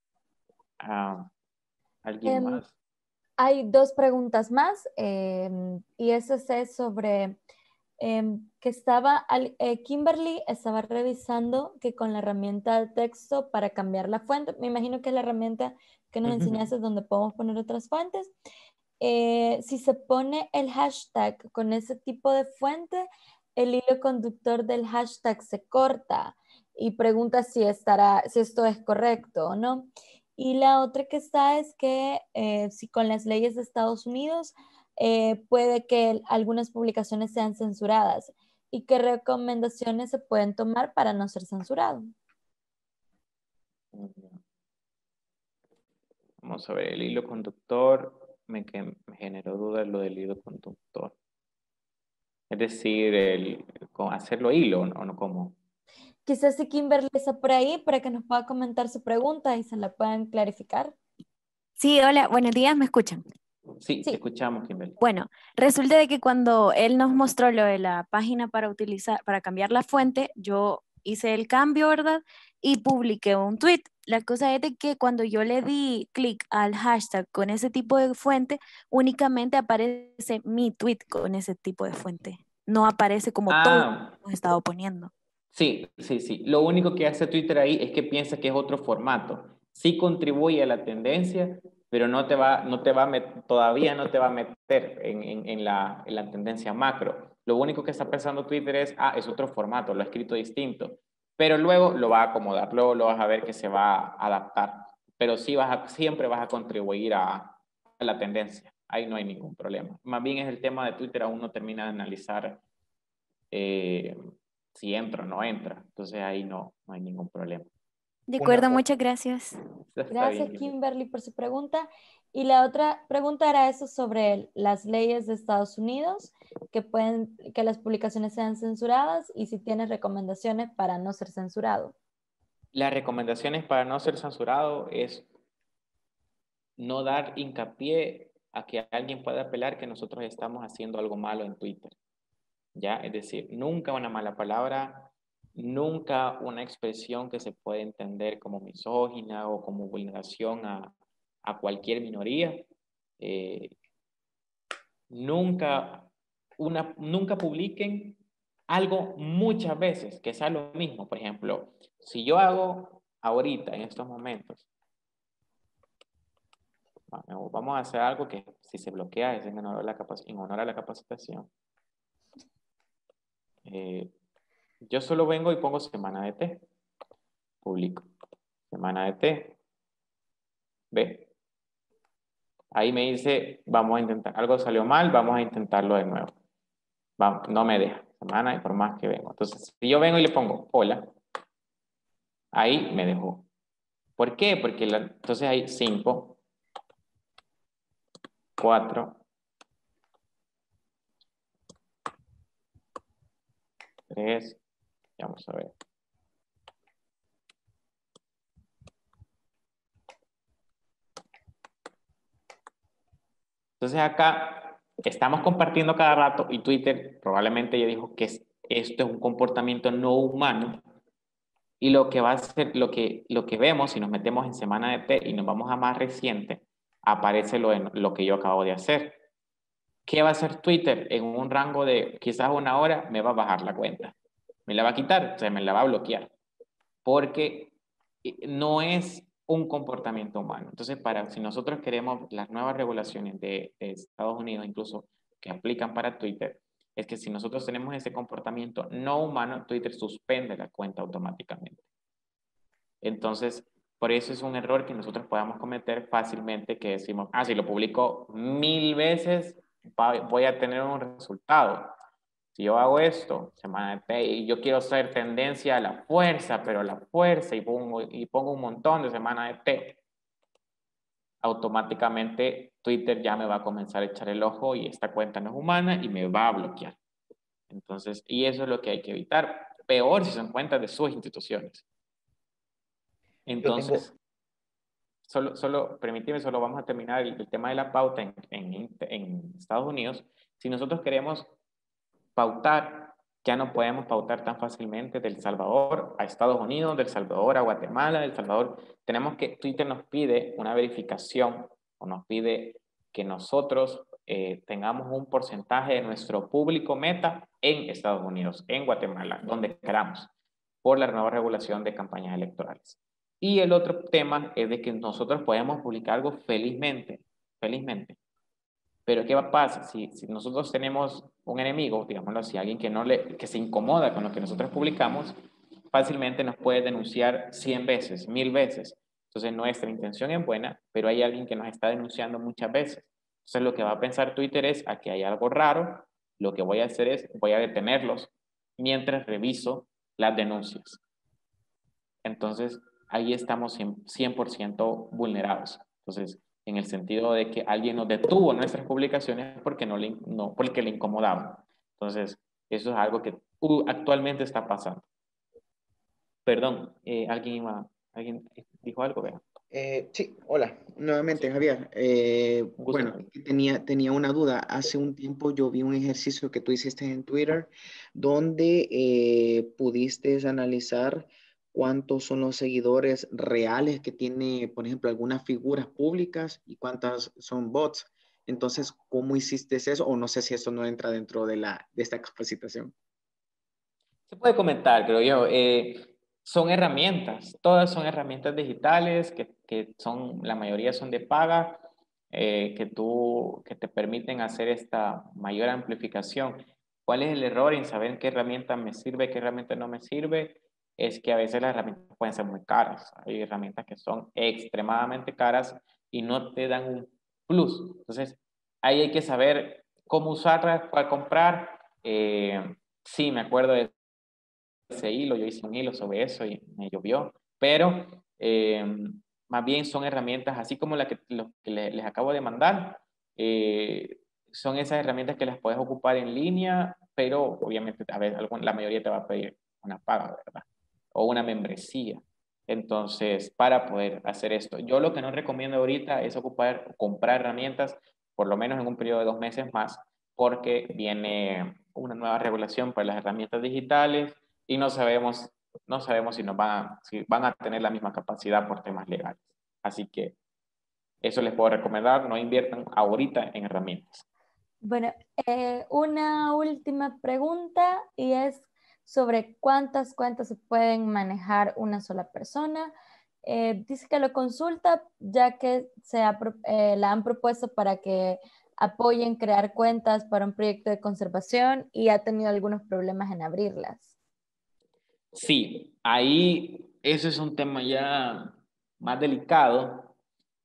¿Alguien más? Hay 2 preguntas más y eso es sobre que Kimberly estaba revisando que con la herramienta de texto para cambiar la fuente, me imagino que es la herramienta que nos enseñaste donde podemos poner otras fuentes. Si se pone el hashtag con ese tipo de fuente, el hilo conductor del hashtag se corta y pregunta si esto es correcto o no. Y la otra que está es que si con las leyes de Estados Unidos puede que algunas publicaciones sean censuradas y qué recomendaciones se pueden tomar para no ser censurado. Vamos a ver, el hilo conductor, me generó dudas lo del hilo conductor. Es decir, hacerlo hilo o no, ¿cómo? Quizás si Kimberly está por ahí para que nos pueda comentar su pregunta y se la puedan clarificar. Sí, hola, buenos días, ¿me escuchan? Sí, te escuchamos, Kimberly. Bueno, resulta de que cuando él nos mostró lo de la página para cambiar la fuente, yo hice el cambio, ¿verdad? Y publiqué un tweet. La cosa es de que cuando yo le di clic al hashtag con ese tipo de fuente, únicamente aparece mi tweet con ese tipo de fuente. No aparece como todo lo que hemos estado poniendo. Sí. Lo único que hace Twitter ahí es que piensa que es otro formato. Sí contribuye a la tendencia, pero todavía no te va a meter en la tendencia macro. Lo único que está pensando Twitter es otro formato, lo ha escrito distinto, pero luego lo va a acomodar, luego lo vas a ver que se va a adaptar, pero sí siempre vas a contribuir a la tendencia, ahí no hay ningún problema. Más bien es el tema de Twitter, aún no termina de analizar si entra o no entra, entonces ahí no hay ningún problema. De acuerdo, muchas gracias. Gracias, Kimberly, por su pregunta. Y la otra pregunta era eso sobre las leyes de Estados Unidos, que las publicaciones sean censuradas y si tienes recomendaciones para no ser censurado. Las recomendaciones para no ser censurado es no dar hincapié a que alguien pueda apelar que nosotros estamos haciendo algo malo en Twitter. ¿Ya? Es decir, nunca una mala palabra, nunca una expresión que se puede entender como misógina o como vulneración a cualquier minoría. Nunca publiquen algo muchas veces que sea lo mismo. Por ejemplo, si yo hago ahorita, en estos momentos, vamos a hacer algo que si se bloquea es en honor a la capacitación. Yo solo vengo y pongo semana de té. Publico. Semana de té. Ve. Ahí me dice, vamos a intentar. Algo salió mal, vamos a intentarlo de nuevo. Vamos, no me deja. Semana y por más que vengo. Entonces, si yo vengo y le pongo hola, ahí me dejó. ¿Por qué? Porque entonces hay 5, 4, 3, vamos a ver. Entonces acá estamos compartiendo cada rato y Twitter probablemente ya dijo que esto es un comportamiento no humano y lo que va a ser, lo que vemos si nos metemos en semana de té y nos vamos a más reciente, aparece lo que yo acabo de hacer. ¿Qué va a hacer Twitter? En un rango de quizás 1 hora me va a bajar la cuenta. Me la va a quitar, o sea, me la va a bloquear. Porque no es un comportamiento humano. Entonces, si nosotros queremos las nuevas regulaciones de Estados Unidos, incluso que aplican para Twitter, es que si nosotros tenemos ese comportamiento no humano, Twitter suspende la cuenta automáticamente. Entonces, por eso es un error que nosotros podamos cometer fácilmente, que decimos, si lo publico 1000 veces, voy a tener un resultado. Si yo hago esto, semana de té, y yo quiero ser tendencia a la fuerza, pero la fuerza, y pongo un montón de semana de té, automáticamente Twitter ya me va a comenzar a echar el ojo y esta cuenta no es humana y me va a bloquear. Entonces, y eso es lo que hay que evitar. Peor si son cuentas de sus instituciones. Entonces, permíteme, solo vamos a terminar el tema de la pauta en Estados Unidos. Si nosotros queremos pautar, ya no podemos pautar tan fácilmente del Salvador a Estados Unidos, del Salvador a Guatemala, del Salvador. Twitter nos pide una verificación o nos pide que nosotros tengamos un porcentaje de nuestro público meta en Estados Unidos, en Guatemala, donde queramos, por la nueva regulación de campañas electorales. Y el otro tema es de que nosotros podemos publicar algo felizmente. Pero ¿qué va a pasar? Si nosotros tenemos un enemigo, digámoslo así, alguien que se incomoda con lo que nosotros publicamos, fácilmente nos puede denunciar 100 veces, 1000 veces. Entonces nuestra intención es buena, pero hay alguien que nos está denunciando muchas veces. Entonces lo que va a pensar Twitter es, aquí hay algo raro, lo que voy a hacer es, voy a detenerlos mientras reviso las denuncias. Entonces ahí estamos 100% vulnerados. Entonces, en el sentido de que alguien nos detuvo nuestras publicaciones porque porque le incomodaban. Entonces, eso es algo que actualmente está pasando. Perdón, ¿alguien dijo algo? Sí, hola, nuevamente Sí. Javier. Gusto. Bueno, tenía una duda. Hace un tiempo yo vi un ejercicio que tú hiciste en Twitter donde pudiste analizar cuántos son los seguidores reales que tiene, por ejemplo, algunas figuras públicas y cuántas son bots. Entonces, ¿cómo hiciste eso? O no sé si eso no entra dentro de esta capacitación. Se puede comentar, creo yo. son herramientas, todas son herramientas digitales que son, la mayoría son de paga, que te permiten hacer esta mayor amplificación. ¿Cuál es el error en saber qué herramienta me sirve, qué herramienta no me sirve? Es que a veces las herramientas pueden ser muy caras. Hay herramientas que son extremadamente caras y no te dan un plus. Entonces, ahí hay que saber cómo usarlas, cuál comprar. Sí, me acuerdo de ese hilo, yo hice un hilo sobre eso y me llovió, pero más bien son herramientas, así como lo que les acabo de mandar, son esas herramientas que las puedes ocupar en línea, pero obviamente a veces la mayoría te va a pedir una paga, ¿verdad? O una membresía. Entonces, para poder hacer esto, yo lo que no recomiendo ahorita es comprar herramientas, por lo menos en un periodo de 2 meses más, porque viene una nueva regulación para las herramientas digitales y no sabemos si si van a tener la misma capacidad por temas legales. Así que eso les puedo recomendar, no inviertan ahorita en herramientas. Bueno, una última pregunta y es sobre cuántas cuentas se pueden manejar una sola persona. Dice que lo consulta ya que la han propuesto para que apoyen crear cuentas para un proyecto de conservación y ha tenido algunos problemas en abrirlas. Sí, ahí eso es un tema ya más delicado.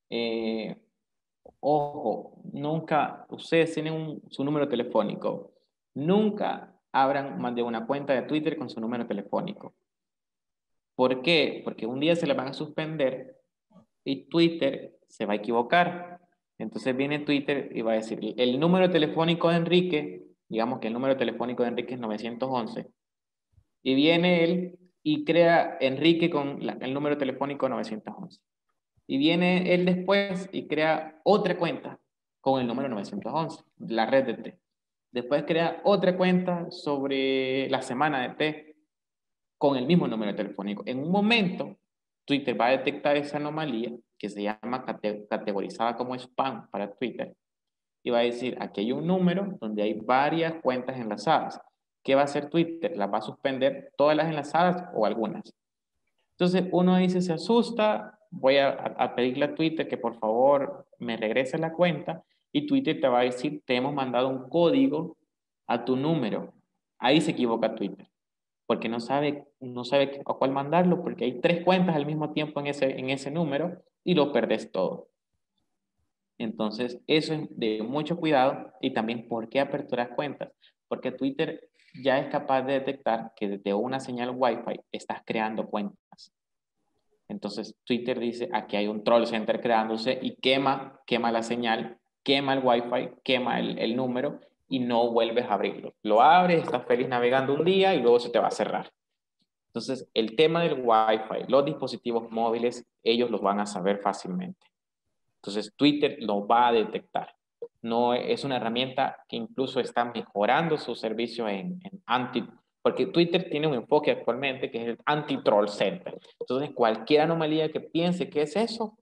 Ojo, nunca, ustedes tienen su número telefónico. Nunca abran más de una cuenta de Twitter con su número telefónico. ¿Por qué? Porque un día se la van a suspender y Twitter se va a equivocar. Entonces viene Twitter y va a decir, el número telefónico de Enrique, digamos que el número telefónico de Enrique es 911, y viene él y crea Enrique con el número telefónico 911. Y viene él después y crea otra cuenta con el número 911, la red de T. Después crea otra cuenta sobre la semana de T con el mismo número telefónico. En un momento, Twitter va a detectar esa anomalía que se llama categorizada como spam para Twitter y va a decir, aquí hay un número donde hay varias cuentas enlazadas. ¿Qué va a hacer Twitter? Las va a suspender todas las enlazadas o algunas. Entonces uno dice, se asusta, voy a pedirle a Twitter que por favor me regrese la cuenta y Twitter te va a decir, te hemos mandado un código a tu número. Ahí se equivoca Twitter, porque no sabe a cuál mandarlo, porque hay 3 cuentas al mismo tiempo en ese número y lo perdés todo. Entonces, eso es de mucho cuidado y también por qué aperturar cuentas, porque Twitter ya es capaz de detectar que desde una señal Wi-Fi estás creando cuentas. Entonces, Twitter dice, aquí hay un troll center creándose y quema la señal, quema el Wi-Fi, quema el número y no vuelves a abrirlo. Lo abres, estás feliz navegando un día y luego se te va a cerrar. Entonces, el tema del Wi-Fi, los dispositivos móviles, ellos los van a saber fácilmente. Entonces, Twitter lo va a detectar. No es una herramienta que incluso está mejorando su servicio en porque Twitter tiene un enfoque actualmente que es el anti-troll center. Entonces, cualquier anomalía que piense que es eso,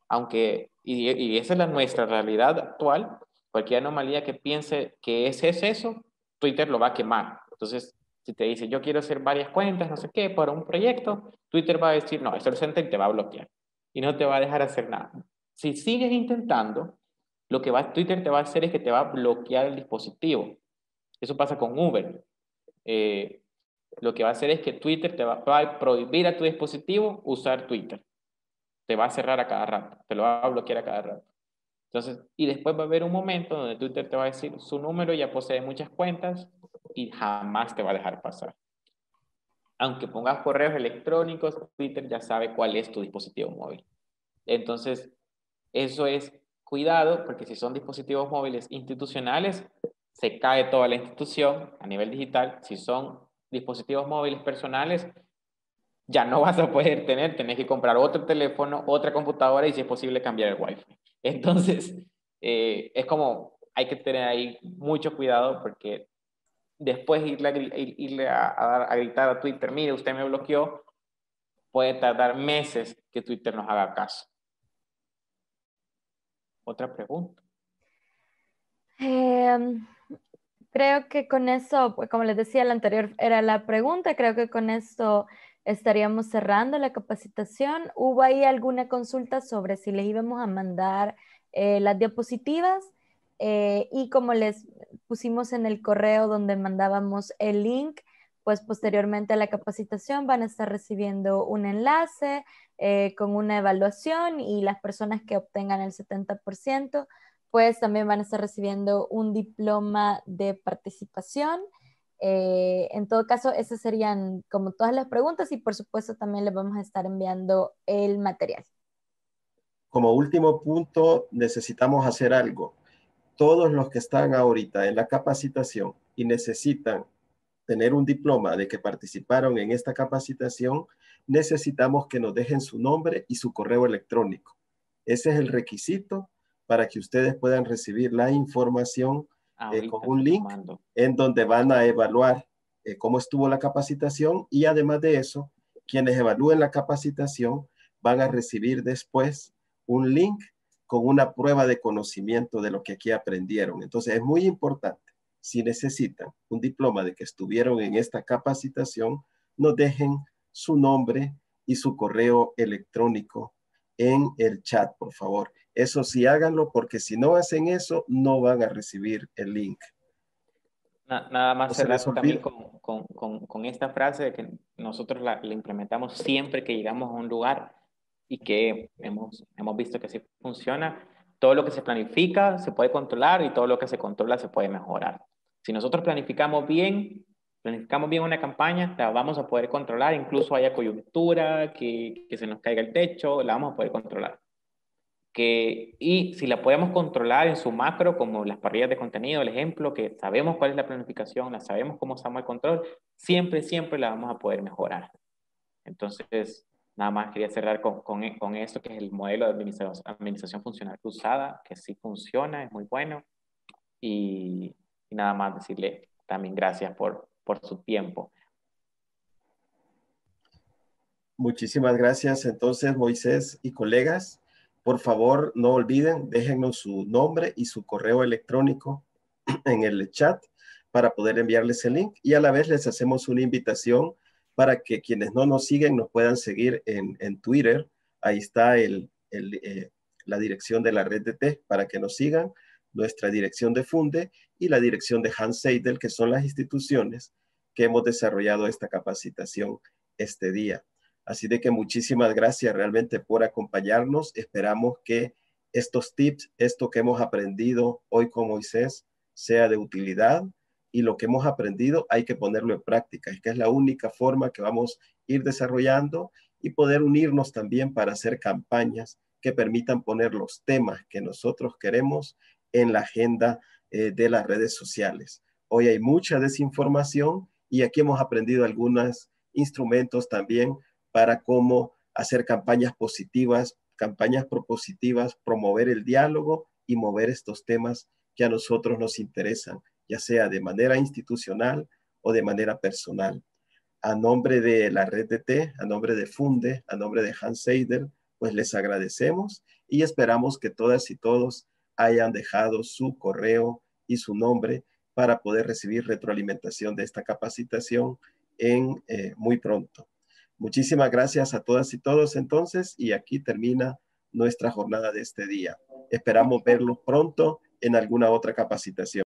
y esa es nuestra realidad actual, cualquier anomalía que piense que es eso, Twitter lo va a quemar. Entonces, si te dice, yo quiero hacer varias cuentas, no sé qué, para un proyecto, Twitter va a decir, no, es el center y te va a bloquear. Y no te va a dejar hacer nada. Si sigues intentando, lo que Twitter te va a hacer es que te va a bloquear el dispositivo. Eso pasa con Uber. Lo que va a hacer es que Twitter te va a prohibir a tu dispositivo usar Twitter. Te va a cerrar a cada rato, te lo va a bloquear a cada rato. Entonces, y después va a haber un momento donde Twitter te va a decir, su número ya posee muchas cuentas y jamás te va a dejar pasar. Aunque pongas correos electrónicos, Twitter ya sabe cuál es tu dispositivo móvil. Entonces, eso es cuidado, porque si son dispositivos móviles institucionales, se cae toda la institución a nivel digital. Si son dispositivos móviles personales, ya no vas a poder tenés que comprar otro teléfono, otra computadora y si es posible cambiar el Wi-Fi. Entonces, es como, hay que tener ahí mucho cuidado porque después irle a gritar a Twitter, mire, usted me bloqueó, puede tardar meses que Twitter nos haga caso. Otra pregunta. Creo que con eso, pues como les decía, la anterior era la pregunta, creo que con esto estaríamos cerrando la capacitación. ¿Hubo ahí alguna consulta sobre si les íbamos a mandar las diapositivas? Y como les pusimos en el correo donde mandábamos el link, pues posteriormente a la capacitación van a estar recibiendo un enlace con una evaluación, y las personas que obtengan el 70%, pues también van a estar recibiendo un diploma de participación. En todo caso, esas serían como todas las preguntas, y por supuesto también les vamos a estar enviando el material. Como último punto, necesitamos hacer algo. Todos los que están ahorita en la capacitación y necesitan tener un diploma de que participaron en esta capacitación, necesitamos que nos dejen su nombre y su correo electrónico. Ese es el requisito para que ustedes puedan recibir la información con un link en donde van a evaluar cómo estuvo la capacitación, y además de eso, quienes evalúen la capacitación van a recibir después un link con una prueba de conocimiento de lo que aquí aprendieron. Entonces es muy importante, si necesitan un diploma de que estuvieron en esta capacitación, nos dejen su nombre y su correo electrónico en el chat, por favor. Eso sí, háganlo, porque si no hacen eso, no van a recibir el link. Nada más No se cerrar les también olvide. con esta frase de que nosotros la implementamos siempre que llegamos a un lugar y que hemos visto que sí funciona. Todo lo que se planifica se puede controlar, y todo lo que se controla se puede mejorar. Si nosotros planificamos bien una campaña, la vamos a poder controlar, incluso haya coyuntura, que se nos caiga el techo, la vamos a poder controlar. Y si la podemos controlar en su macro, como las parrillas de contenido, el ejemplo, que sabemos cuál es la planificación, la sabemos cómo usamos el control, siempre la vamos a poder mejorar. Entonces, nada más quería cerrar con esto, que es el modelo de administración funcional cruzada, que sí funciona, es muy bueno. Y nada más decirle también gracias por su tiempo. Muchísimas gracias. Entonces, Moisés y colegas, por favor, no olviden, déjennos su nombre y su correo electrónico en el chat para poder enviarles el link, y a la vez les hacemos una invitación para que quienes no nos siguen nos puedan seguir en Twitter. Ahí está la dirección de la red de T para que nos sigan, nuestra dirección de Funde y la dirección de Hans Seidel, que son las instituciones que hemos desarrollado esta capacitación este día. Así de que muchísimas gracias realmente por acompañarnos. Esperamos que estos tips, esto que hemos aprendido hoy con Moisés, sea de utilidad, y lo que hemos aprendido hay que ponerlo en práctica. Es que es la única forma que vamos a ir desarrollando y poder unirnos también para hacer campañas que permitan poner los temas que nosotros queremos en la agenda de las redes sociales. Hoy hay mucha desinformación, y aquí hemos aprendido algunos instrumentos también para cómo hacer campañas positivas, campañas propositivas, promover el diálogo y mover estos temas que a nosotros nos interesan, ya sea de manera institucional o de manera personal. A nombre de la red de T, a nombre de Funde, a nombre de Hans Seidel, pues les agradecemos y esperamos que todas y todos hayan dejado su correo y su nombre para poder recibir retroalimentación de esta capacitación muy pronto. Muchísimas gracias a todas y todos entonces, y aquí termina nuestra jornada de este día. Esperamos verlos pronto en alguna otra capacitación.